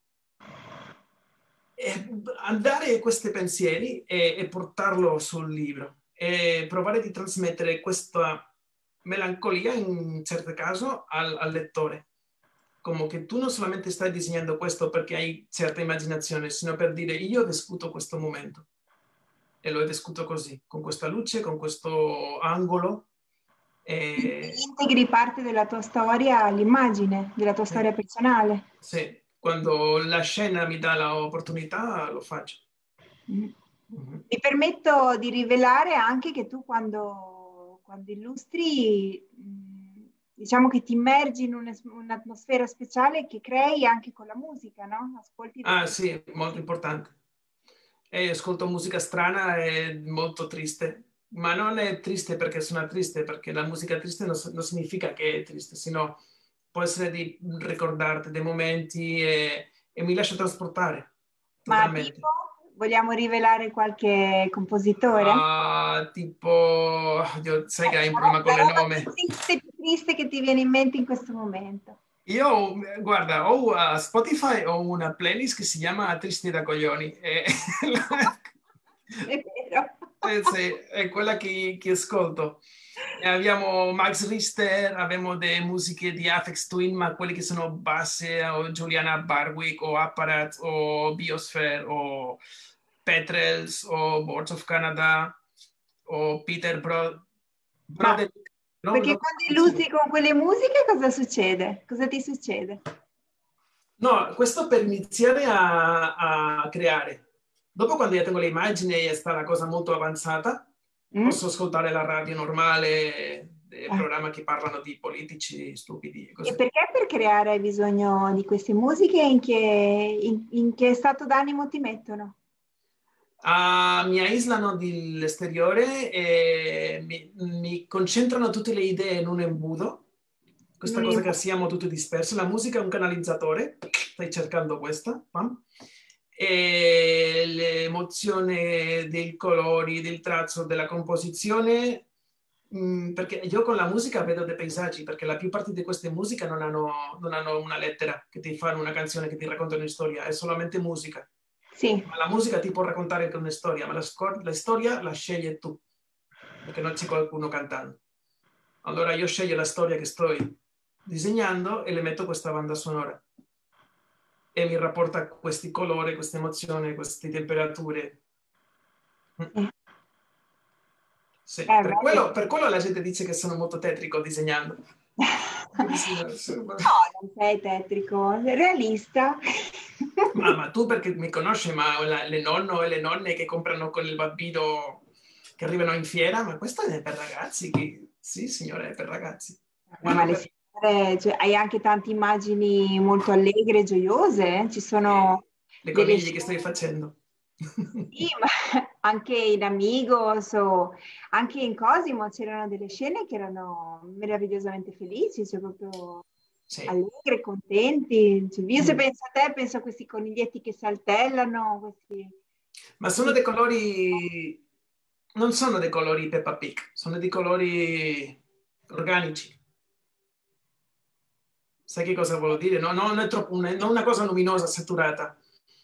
e andare a questi pensieri e, e portarlo sul libro e provare di trasmettere questa melancolia in un certo caso al, al lettore, come che tu non solamente stai disegnando questo perché hai certa immaginazione, sino per dire io ho vissuto questo momento e lo ho vissuto così, con questa luce, con questo angolo. E... integri parte della tua storia all'immagine, della tua sì. storia personale. Sì, quando la scena mi dà l'opportunità lo faccio. Mm. Mm-hmm. Mi permetto di rivelare anche che tu quando, quando illustri, diciamo che ti immergi in un'atmosfera speciale che crei anche con la musica, no? Ascolti ah sì, molto importante. E ascolto musica strana e molto triste, ma non è triste perché sono triste, perché la musica triste non, non significa che è triste, sino può essere di ricordarti dei momenti e, e mi lascia trasportare. Ma tipo, vogliamo rivelare qualche compositore? Uh, tipo, oddio, sai che hai un problema con le nome. Più triste, più triste che ti viene in mente in questo momento. Io, guarda, ho a Spotify ho una playlist che si chiama Tristi da coglioni. E... è vero. Eh, sì, è quella che, che ascolto. E abbiamo Max Richter, abbiamo delle musiche di Aphex Twin, ma quelli che sono basse, o Juliana Barwick, o Apparat, o Biosphere, o Petrels, o Boards of Canada, o Peter Bro... Brode... no, perché no, quando illustri con quelle musiche cosa succede? Cosa ti succede? No, questo per iniziare a, a creare. Dopo quando io tengo le immagini e sta la cosa molto avanzata, Mm? Posso ascoltare la radio normale, dei Ah. programmi che parlano di politici stupidi, E così. perché per creare hai bisogno di queste musiche? In che, in, in che stato d'animo ti mettono? Uh, mi aislano dall'esteriore e mi, mi concentrano tutte le idee in un imbuto. In Questa un cosa che imbu- siamo tutti dispersi. La musica è un canalizzatore, stai cercando questa, pam. E l'emozione dei colori, del trazzo, della composizione, mh, perché io con la musica vedo dei paesaggi, perché la più parte di queste musiche non hanno, non hanno una lettera che ti fanno una canzone, che ti racconta una storia, è solamente musica. Sì. Ma la musica ti può raccontare anche una storia, ma la, scor- la storia la scegli tu, perché non c'è qualcuno cantando. Allora io sceglio la storia che sto disegnando e le metto questa banda sonora e mi rapporta questi colori, queste emozioni, queste temperature. Sì. Sì. Eh, Per bello. quello, per quello la gente dice che sono molto tetrico disegnando. No, non sei tetrico, sei realista. Ma, ma tu perché mi conosci, ma la, le nonno e le nonne che comprano con il bambino che arrivano in fiera, ma questo è per ragazzi? Che... Sì, signore, è per ragazzi. No, ma Quello le per... signore, cioè, hai anche tante immagini molto allegre e gioiose, eh? Ci sono eh, le delle coniglie che stai scene, facendo. sì, ma anche in Amigos o anche in Cosimo c'erano delle scene che erano meravigliosamente felici, cioè proprio Sì. allegre, contenti. Cioè, io se Mm. penso a te, penso a questi coniglietti che saltellano, questi... Ma sono dei colori, non sono dei colori Peppa Pig, sono dei colori organici. Sai che cosa vuol dire? No, no, non è troppo, non è una cosa luminosa, saturata.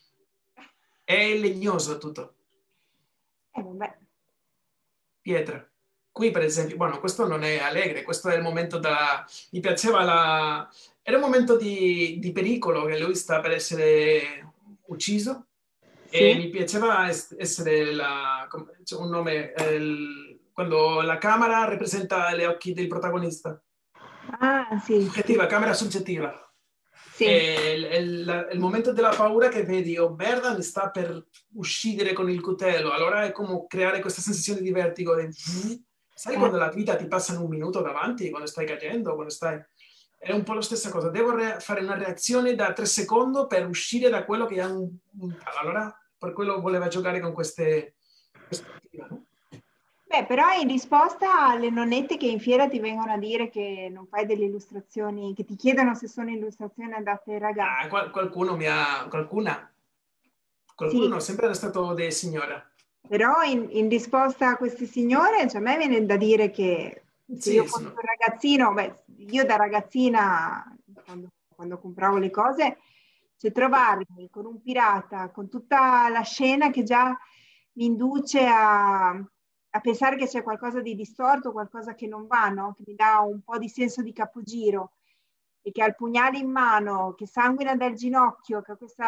È legnoso tutto. Eh, vabbè. Pietra. Qui, per esempio, bueno, questo non è allegre, questo è il momento da... Mi piaceva la... Era un momento di, di pericolo, che lui sta per essere ucciso e Sì? mi piaceva essere la... c'è un nome... il- quando la camera rappresenta gli occhi del protagonista. Ah, sì, sì, Soggettiva, camera soggettiva. sì. E il, il- il momento della paura che vedi, oh merda, mi sta per uccidere con il coltello. Allora è come creare questa sensazione di vertigo. Di... Sai Eh. quando la vita ti passa in un minuto davanti, quando stai cadendo, quando stai... È un po' la stessa cosa. Devo re- fare una reazione da tre secondi per uscire da quello che ha un... un- Allora, per quello voleva giocare con queste... queste... no? Beh, però in risposta alle nonnette che in fiera ti vengono a dire che non fai delle illustrazioni, che ti chiedono se sono illustrazioni adatte ai ragazzi. Ah, qual- qualcuno mi ha... qualcuna... Qualcuno Sì, no, sempre è stato de signora. però in, in risposta a queste signore, cioè a me viene da dire che se io Sì, fossi sono... un ragazzino, beh, io da ragazzina, quando, quando compravo le cose, cioè trovarmi con un pirata, con tutta la scena che già mi induce a, a pensare che c'è qualcosa di distorto, qualcosa che non va, no? Che mi dà un po' di senso di capogiro e che ha il pugnale in mano, che sanguina dal ginocchio, che ha questa,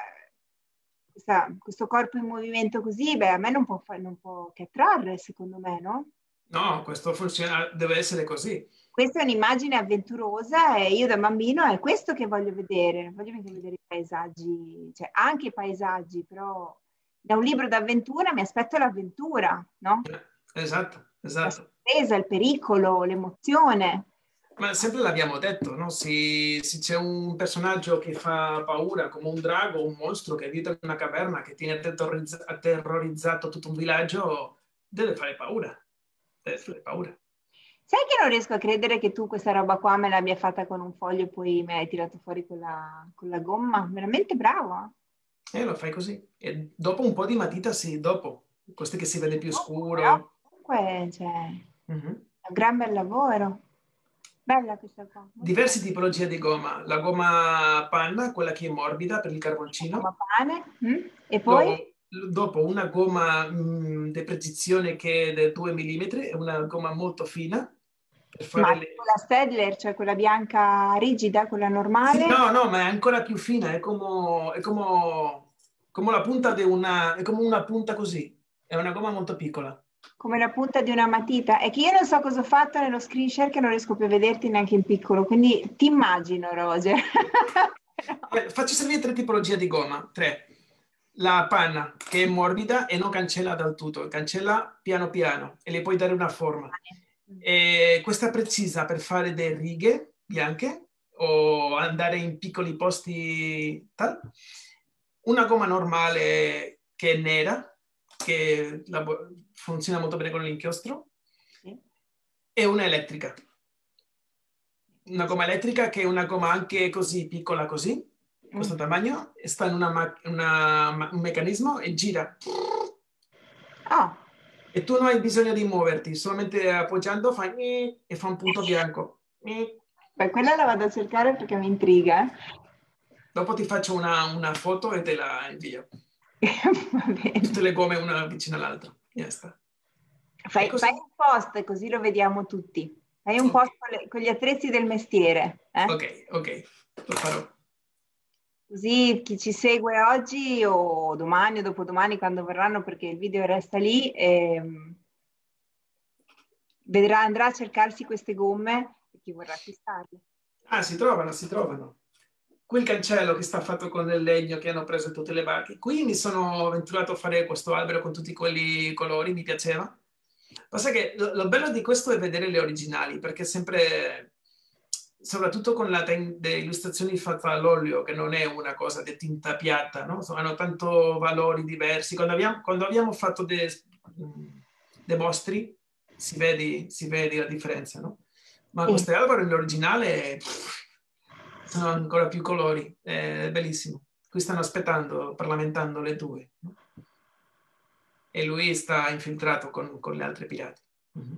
questa- questo corpo in movimento così, beh, a me non può, fa- non può che attrarre, secondo me, no? No, questo funziona, deve essere così. Questa è un'immagine avventurosa e io da bambino è questo che voglio vedere, non voglio mica vedere i paesaggi, cioè anche i paesaggi, però da un libro d'avventura mi aspetto l'avventura, no? Esatto, La esatto. sorpresa, il pericolo, l'emozione. Ma sempre l'abbiamo detto, no? Se, se c'è un personaggio che fa paura, come un drago, un mostro che vive in una caverna, che tiene atterrorizz- atterrorizzato tutto un villaggio, deve fare paura. Deve Sì. fare paura. Sai che non riesco a credere che tu questa roba qua me l'abbia fatta con un foglio e poi me l'hai tirato fuori con la, con la gomma? Veramente brava. E lo fai così. E dopo un po' di matita, sì, dopo. Questo che si vede più Dopo, però scuro. comunque, cioè, Mhm. un gran bel lavoro. Bella questa qua, molto bella. Diverse tipologie di gomma. La gomma panna, quella che è morbida per il Come carboncino. pane. Mm? E poi? Lo- dopo una gomma mh, di precisione che è di due millimetri, è una gomma molto fina per Ma fare tipo le... la Stedler, cioè quella bianca rigida, quella Sì, normale? no, no, ma è ancora più fina, è come, è come, come la punta di una... è come una punta così, è una gomma molto piccola. Come la punta di una matita. È che io non so cosa ho fatto nello screen share che non riesco più a vederti neanche in piccolo, quindi ti immagino, Roger. Però- Eh, faccio servire tre tipologie di gomma, tre. la panna che è morbida e non cancella del tutto, cancella piano piano e le puoi dare una forma. E questa è precisa per fare delle righe bianche o andare in piccoli posti tal. Una gomma normale che è nera, che la, funziona molto bene con l'inchiostro, sì. E una elettrica. Una gomma elettrica che è una gomma anche così piccola così, questo tamaño, sta in una, una, un meccanismo e gira. Ah. E tu non hai bisogno di muoverti, solamente appoggiando fai e fa un punto bianco. Beh, quella la vado a cercare perché mi intriga. Dopo ti faccio una, una foto e te la invio. Va bene. Tutte le gomme una vicino all'altra. Fai, fai un post così lo vediamo tutti. Fai un okay. post con, le, con gli attrezzi del mestiere. Eh? Ok, ok, lo farò. Così chi ci segue oggi o domani o dopodomani quando verranno, perché il video resta lì, ehm, vedrà, andrà a cercarsi queste gomme e chi vorrà acquistarle. Ah, si trovano, si trovano. Qui il cancello che sta fatto con del legno che hanno preso tutte le barche. Qui mi sono avventurato a fare questo albero con tutti quelli colori, mi piaceva. Passa che lo, lo bello di questo è vedere le originali, perché sempre, soprattutto con la le illustrazioni fatte all'olio, che non è una cosa di tinta piatta, no? Insomma, hanno tanto valori diversi. Quando abbiamo, quando abbiamo fatto dei de mostri, si vede, si vede la differenza, no? Ma sì. Questo albero nell'originale sono ancora più colori, è bellissimo. Qui stanno aspettando, parlamentando le due, no? E lui sta infiltrato con, con le altre pirati. Mm-hmm.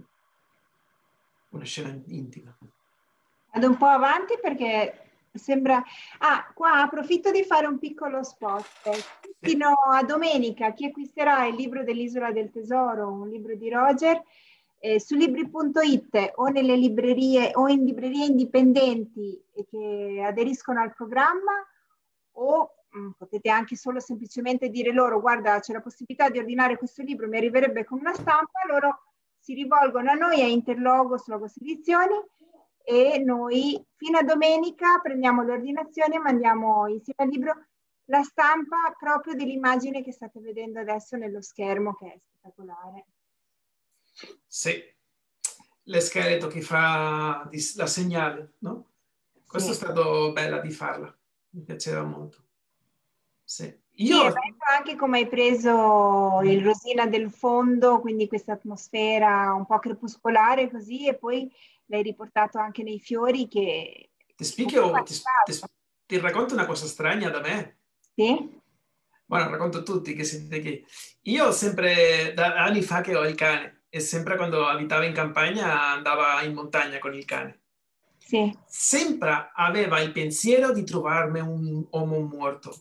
Una scena intima. Vado un po' avanti perché sembra... Ah, qua approfitto di fare un piccolo spot. Fino a domenica chi acquisterà il libro dell'Isola del Tesoro, un libro di Roger, eh, su libri punto it o nelle librerie o in librerie indipendenti che aderiscono al programma, o mh, potete anche solo semplicemente dire loro: guarda, c'è la possibilità di ordinare questo libro, mi arriverebbe con una stampa. Loro si rivolgono a noi, a Interlogos, Logos Edizioni, e noi fino a domenica prendiamo le ordinazioni e mandiamo insieme al libro la stampa proprio dell'immagine che state vedendo adesso nello schermo, che è spettacolare. Sì, l'escheletro che fa la segnale, no? Questo sì. È stato bella di farla, mi piaceva molto. Sì. Io... Sì, è bello anche come hai preso il rosina del fondo, quindi questa atmosfera un po' crepuscolare così, e poi l'hai riportato anche nei fiori che... Ti spiego, ti, ti, ti racconto una cosa strana da me. Sì? Bueno, racconto a tutti che siete qui. Io sempre, da anni fa che ho il cane, e sempre quando abitavo in campagna andava in montagna con il cane. Sì. Sempre aveva il pensiero di trovarmi un uomo morto.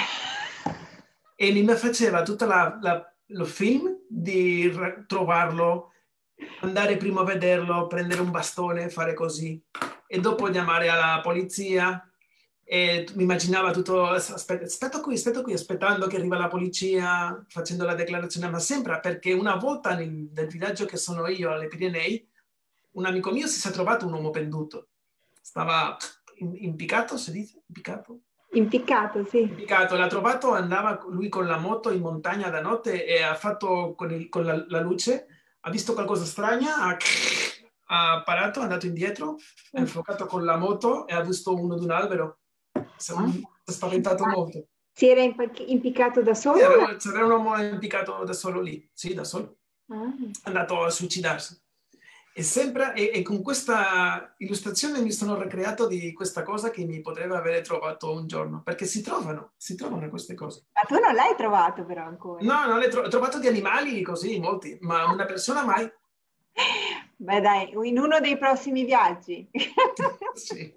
E mi faceva tutto la, la, lo film di trovarlo, andare prima a vederlo, prendere un bastone, fare così, e dopo chiamare alla polizia. E mi immaginava tutto, aspetta, aspetta qui, aspetta qui, aspettando che arriva la polizia, facendo la declarazione, ma sempre perché una volta nel, nel villaggio che sono io, alle Pirenei, un amico mio si è trovato un uomo penduto. Stava impiccato, si dice? Impiccato? Impiccato, sì. Impiccato, l'ha trovato, andava lui con la moto in montagna da notte e ha fatto con, il, con la, la luce, ha visto qualcosa strana, ha, ha parato, è andato indietro, ha infuocato con la moto e ha visto uno di un albero. Si è spaventato molto. Si era impiccato da solo? C'era, c'era un uomo impiccato da solo lì, sì, da solo. Ah. È andato a suicidarsi. E sempre, e, e con questa illustrazione mi sono ricreato di questa cosa che mi potrebbe aver trovato un giorno, perché si trovano, si trovano queste cose. Ma tu non l'hai trovato però ancora? No, non l'ho tro- trovato di animali così, molti, ma una persona mai. Beh dai, in uno dei prossimi viaggi. Sì.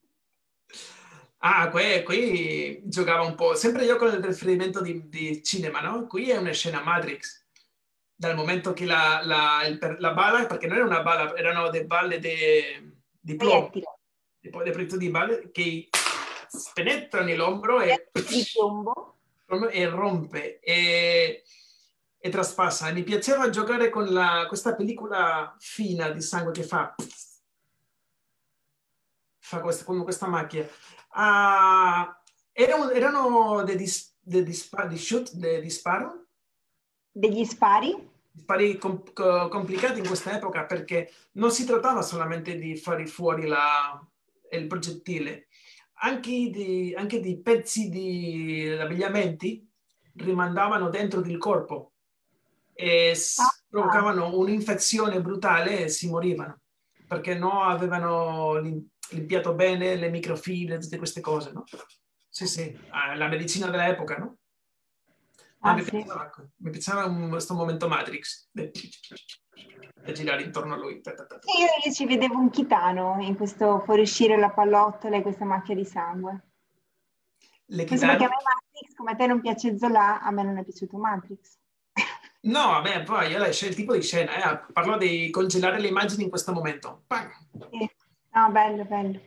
Ah, qui, qui giocava un po', sempre io con il riferimento di, di cinema, no? Qui è una scena Matrix. Dal momento che la, la, il, la bala, perché non era una bala, erano delle balle di plomo, dei proiettili di balle che penetrano l'ombro e, di piombo. e rompe e, e traspassa. Mi piaceva giocare con la, questa pellicola fina di sangue che fa, fa questa, con questa macchia. Ah, erano, erano degli de, di, spa, di shoot, de, di sparo. Degli spari? Spari com, co, complicati in questa epoca perché non si trattava solamente di fare fuori la, il progettile, anche di, anche di pezzi di abbigliamenti rimandavano dentro il corpo e Ah, provocavano un'infezione brutale e si morivano perché non avevano limpiato bene le microfibre, tutte queste cose, no? Sì, sì, la medicina dell'epoca, no? Ma ah, mi sì. piaceva, mi piaceva un, questo momento Matrix e girare intorno a lui. Ta, ta, ta, ta. Io, io ci vedevo un chitano in questo fuoriuscire la pallottola e questa macchia di sangue. Le Forse perché a chitarre? me Matrix, come a te non piace Zola, a me non è piaciuto Matrix. No, vabbè, poi io la, il tipo di scena, eh, parlo di congelare le immagini in questo momento. Bang. Sì. No, bello, bello.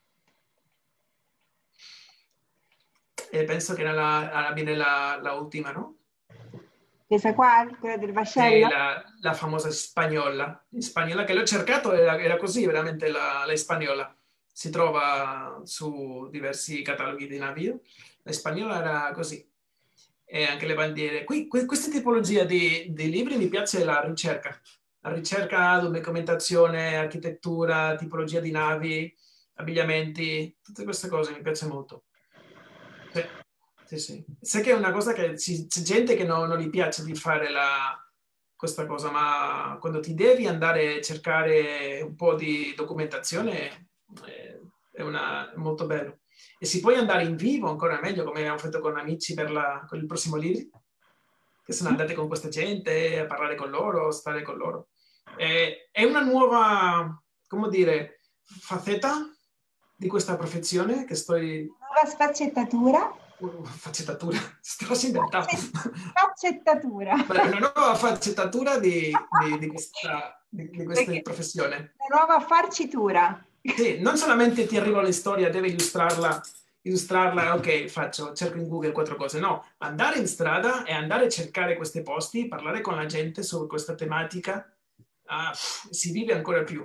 E penso che nella, alla fine la, la ultima, no? Questa qua, quella del Sì, vascello? la, la famosa spagnola. In spagnola che l'ho cercato era, era così, veramente la, la spagnola. Si trova su diversi cataloghi di naviglio. La spagnola era così. E anche le bandiere. Qui, que, questa tipologia di, di libri mi piace la ricerca. La ricerca, documentazione, architettura, tipologia di navi, abbigliamenti, tutte queste cose mi piace molto. Sì, sì, sì. Sai che è una cosa che ci- c'è gente che non, non gli piace di fare la, questa cosa, ma quando ti devi andare a cercare un po' di documentazione eh, è, una, è molto bello. E si può andare in vivo, ancora meglio, come abbiamo fatto con amici per, la, con il prossimo libro, che sono andati con questa gente a parlare con loro, stare con loro. Eh, è una nuova, come dire, faceta di questa professione che sto Nuova sfaccettatura? uh, faccettatura, sto inventato. Sfaccettatura. Una nuova faccettatura di, di, di questa, di, di questa Perché professione. la nuova farcitura. Sì, non solamente ti arriva la storia, devi illustrarla, illustrarla, ok, faccio, cerco in Google quattro cose. No, andare in strada e andare a cercare questi posti, parlare con la gente su questa tematica, ah, si vive ancora più.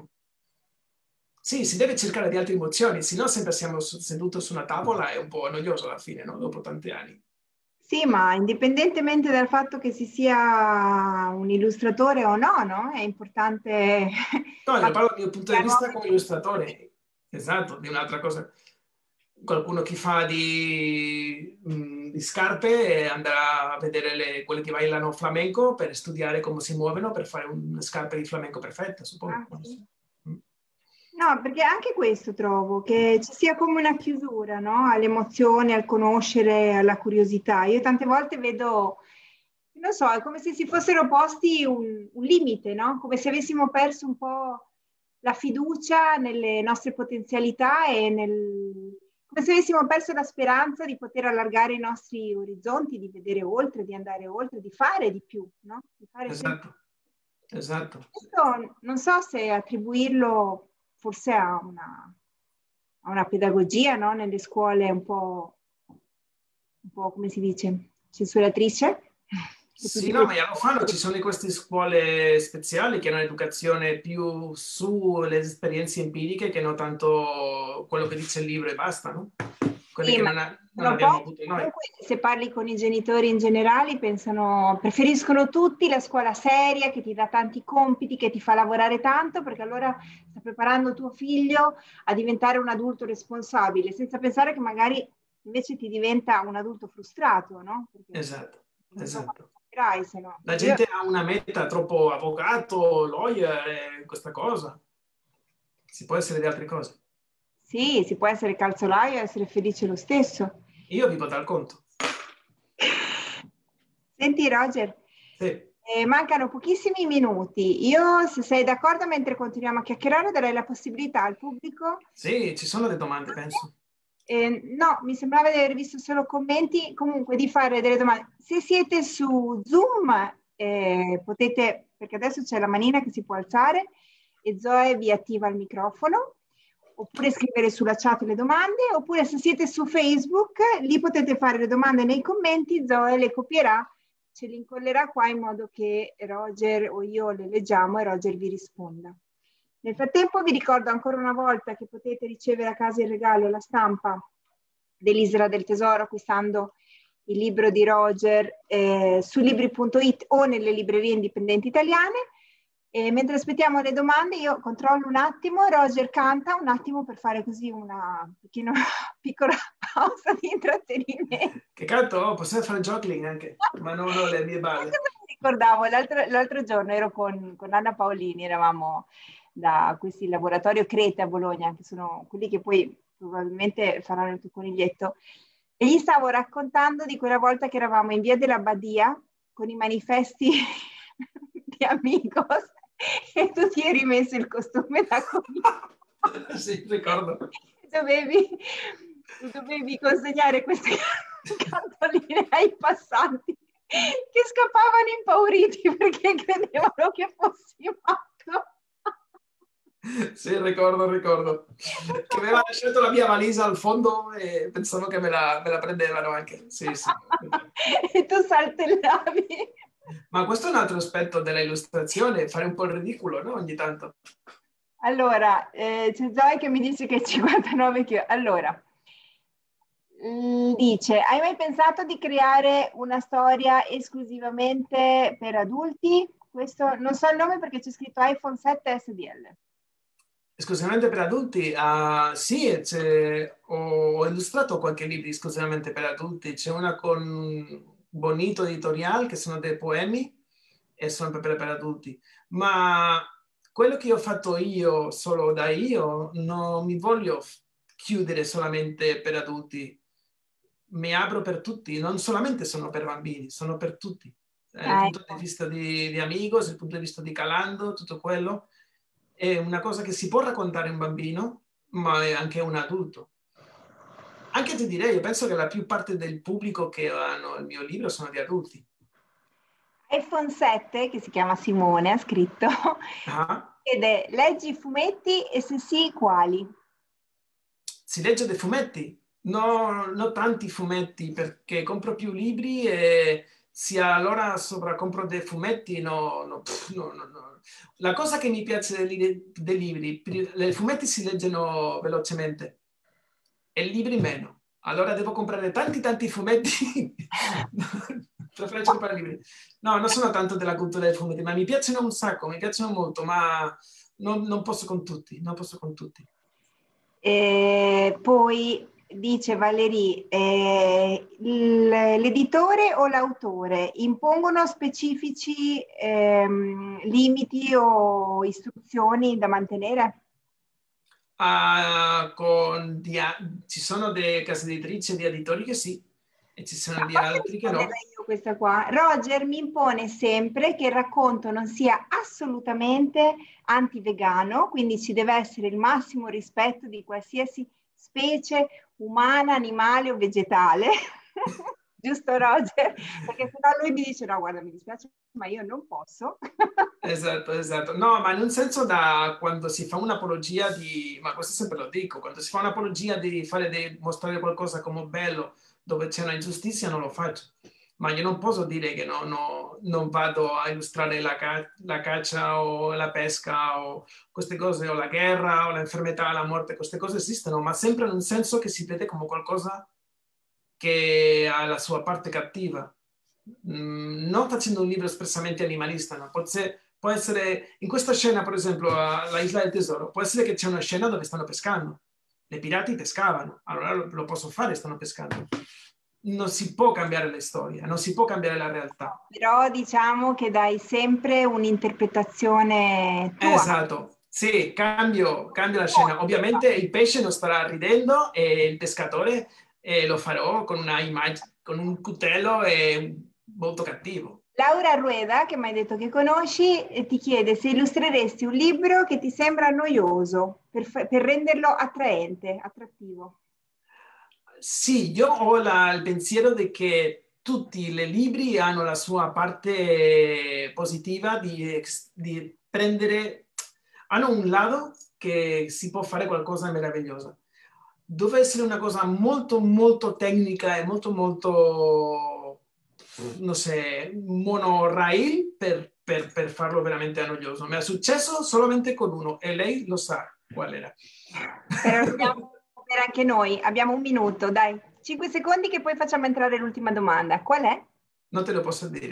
Sì, si deve cercare di altre emozioni, se no sempre siamo seduti su una tavola, è un po' noioso alla fine, no? Dopo tanti anni. Sì, ma indipendentemente dal fatto che si sia un illustratore o no, no? È importante No, io parlo dal mio punto di partecipare a vista nuove come culture. illustratore, esatto, di un'altra cosa. Qualcuno che fa di, mh, di scarpe e andrà a vedere le, quelle che bailano flamenco per studiare come si muovono per fare una scarpa di flamenco perfetta, suppongo. Ah, Non lo sì. so. Mm. No, perché anche questo trovo che ci sia come una chiusura, no? Alle emozioni, al conoscere, alla curiosità. Io tante volte vedo, non so, è come se si fossero posti un, un limite, no? Come se avessimo perso un po' la fiducia nelle nostre potenzialità e nel, come se avessimo perso la speranza di poter allargare i nostri orizzonti, di vedere oltre, di andare oltre, di fare di più, no? Di fare sempre. Esatto, esatto. Questo non so se attribuirlo forse a una, a una pedagogia, no? Nelle scuole un po', un po', come si dice, censuratrice, che tu Sì, devi no, ma lo fanno, ci sono queste scuole speciali che hanno educazione più sulle esperienze empiriche che non tanto quello che dice il libro e basta, no? Quelle sì, che ma non, ha- non sono abbiamo pochi. avuto noi. Comunque, se parli con i genitori in generale, pensano, preferiscono tutti la scuola seria che ti dà tanti compiti, che ti fa lavorare tanto, perché allora sta preparando tuo figlio a diventare un adulto responsabile, senza pensare che magari invece ti diventa un adulto frustrato, no? Perché Esatto, non so quando esatto. capirai, se no. La Io, gente ha una meta troppo avvocato, lawyer, e questa cosa. Si può essere di altre cose. sì, si può essere calzolaio e essere felice lo stesso. Io vivo dal conto. Senti Roger, Sì, eh, mancano pochissimi minuti. Io, se sei d'accordo, mentre continuiamo a chiacchierare, darei la possibilità al pubblico. sì, ci sono le domande, penso. Eh, no, mi sembrava di aver visto solo commenti, comunque di fare delle domande. Se siete su Zoom, eh, potete, perché adesso c'è la manina che si può alzare e Zoe vi attiva il microfono, oppure scrivere sulla chat le domande, oppure se siete su Facebook, lì potete fare le domande nei commenti, Zoe le copierà, ce li incollerà qua in modo che Roger o io le leggiamo e Roger vi risponda. Nel frattempo vi ricordo ancora una volta che potete ricevere a casa in regalo la stampa dell'Isola del Tesoro acquistando il libro di Roger eh, su libri punto it o nelle librerie indipendenti italiane. E mentre aspettiamo le domande io controllo un attimo, Roger canta un attimo per fare così una picchino, piccola pausa di intrattenimento. Che canto? Oh, possiamo fare jogging anche, ma non ho le mie balle. Mi ricordavo, l'altro, l'altro giorno ero con, con Anna Paolini, eravamo da questi laboratorio Crete a Bologna, che sono quelli che poi probabilmente faranno il tuo coniglietto, e gli stavo raccontando di quella volta che eravamo in via della Badia con i manifesti di Amigos e tu ti eri messo il costume da coniglio. Sì, ricordo. Dovevi, dovevi consegnare queste cartoline ai passanti che scappavano impauriti perché credevano che fossi matto. Sì, ricordo, ricordo. Che aveva lasciato la mia valisa al fondo e pensavo che me la, me la prendevano anche. Sì, sì. E tu saltellavi. Ma questo è un altro aspetto della illustrazione, fare un po' il ridicolo, no? Ogni tanto. Allora, eh, c'è Zoe che mi dice che è cinquantanove chilometri. Allora, dice, hai mai pensato di creare una storia esclusivamente per adulti? Questo non so il nome perché c'è scritto iPhone sette S D L. Esclusivamente per adulti? Uh, sì, ho, ho illustrato qualche libro esclusivamente per adulti. C'è una con Bonito Editorial, che sono dei poemi, e sono per, per adulti. Ma quello che ho fatto io, solo da io, non mi voglio chiudere solamente per adulti. Mi apro per tutti, non solamente sono per bambini, sono per tutti. Dal Ah, punto ecco. di vista di, di Amigos, dal punto di vista di Calando, tutto quello. È una cosa che si può raccontare un bambino, ma è anche un adulto. Anche ti direi, io penso che la più parte del pubblico che hanno il mio libro sono di adulti. iPhone sette, che si chiama Simone, ha scritto, Ah. chiede, leggi i fumetti e se sì, quali? Si legge dei fumetti? No, non tanti fumetti, perché compro più libri e sia allora sopra compro dei fumetti, no, no, pff, no, no, no. La cosa che mi piace dei, dei libri, i fumetti si leggono velocemente e i libri meno. Allora devo comprare tanti tanti fumetti. Preferisco comprare libri. No, non sono tanto della cultura dei fumetti, ma mi piacciono un sacco, mi piacciono molto, ma non, non posso con tutti, non posso con tutti. E poi dice Valerie, eh, l'editore o l'autore impongono specifici ehm, limiti o istruzioni da mantenere? Uh, con ci sono delle case editrici e di editori che sì, e ci sono di altri che no. Io questa qua. Roger mi impone sempre che il racconto non sia assolutamente anti-vegano, quindi ci deve essere il massimo rispetto di qualsiasi specie umana, animale o vegetale. Giusto Roger? Perché sennò lui mi dice no, guarda, mi dispiace, ma io non posso. Esatto, esatto. No, ma in un senso da quando si fa un'apologia di, ma questo sempre lo dico, quando si fa un'apologia di fare di mostrare qualcosa come bello dove c'è una ingiustizia non lo faccio. Ma io non posso dire che no, no, non vado a illustrare la, ca- la caccia o la pesca o queste cose, o la guerra o l'infermità, la morte, queste cose esistono, ma sempre in un senso che si vede come qualcosa che ha la sua parte cattiva. Mm, non facendo un libro espressamente animalista, no? Può essere, può essere, in questa scena, per esempio, alla Isla del Tesoro, può essere che c'è una scena dove stanno pescando. Le pirati pescavano, allora lo, lo posso fare, stanno pescando. Non si può cambiare la storia, non si può cambiare la realtà. Però diciamo che dai sempre un'interpretazione tua. Esatto, sì, cambio, cambio la scena. Ovviamente il pesce non starà ridendo e il pescatore eh, lo farò con una immagine, con un coltello e molto cattivo. Laura Rueda, che mi hai detto che conosci, ti chiede se illustreresti un libro che ti sembra noioso per, per renderlo attraente, attrattivo. Sì, io ho la, il pensiero di che tutti i libri hanno la sua parte positiva di, di prendere, hanno un lato che si può fare qualcosa di meraviglioso. Deve essere una cosa molto, molto tecnica e molto, molto, non so, monorail per, per, per farlo veramente noioso. Mi è successo solamente con uno e lei lo sa qual era. Però dobbiamo per anche noi, abbiamo un minuto, dai. cinque secondi che poi facciamo entrare l'ultima domanda. Qual è? Non te lo posso dire.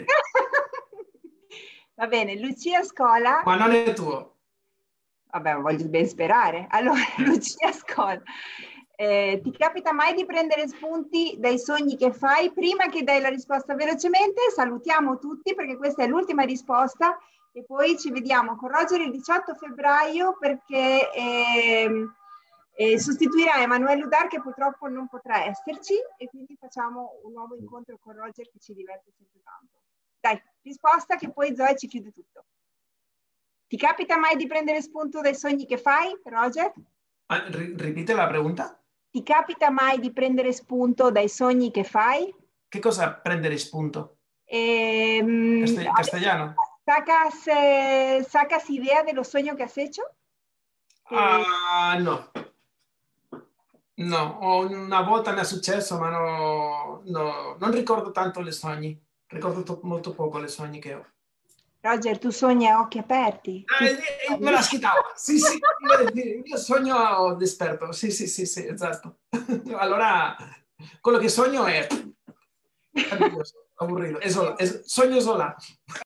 Va bene, Lucia Scola. Ma non è tuo. Vabbè, voglio ben sperare. Allora, Lucia Scola, eh, ti capita mai di prendere spunti dai sogni che fai? Prima che dai la risposta velocemente, salutiamo tutti perché questa è l'ultima risposta e poi ci vediamo con Roger il diciotto febbraio perché eh, eh, sostituirà Emanuele Udar che purtroppo non potrà esserci e quindi facciamo un nuovo incontro con Roger che ci diverte sempre tanto. Dai, risposta che poi Zoe ci chiude tutto. Ti capita mai di prendere spunto dai sogni che fai, Roger? Ah, ripete la pregunta. Ti capita mai di prendere spunto dai sogni che fai? Che cosa prendere spunto? Eh, Castell castellano. ¿Sacas, eh, ¿Sacas idea de los sueños que has hecho? Ah, no. No, una volta mi è successo, ma no, no, non ricordo tanto le sogni. Ricordo molto poco le sogni che ho. Roger, tu sogni a occhi aperti? Eh, eh, me la schitavo, sì, sì, io sogno d'esperto, sì, sì, sì, sì, esatto. Allora, quello che sogno è... Aburrido, è sola, è sogno isolato.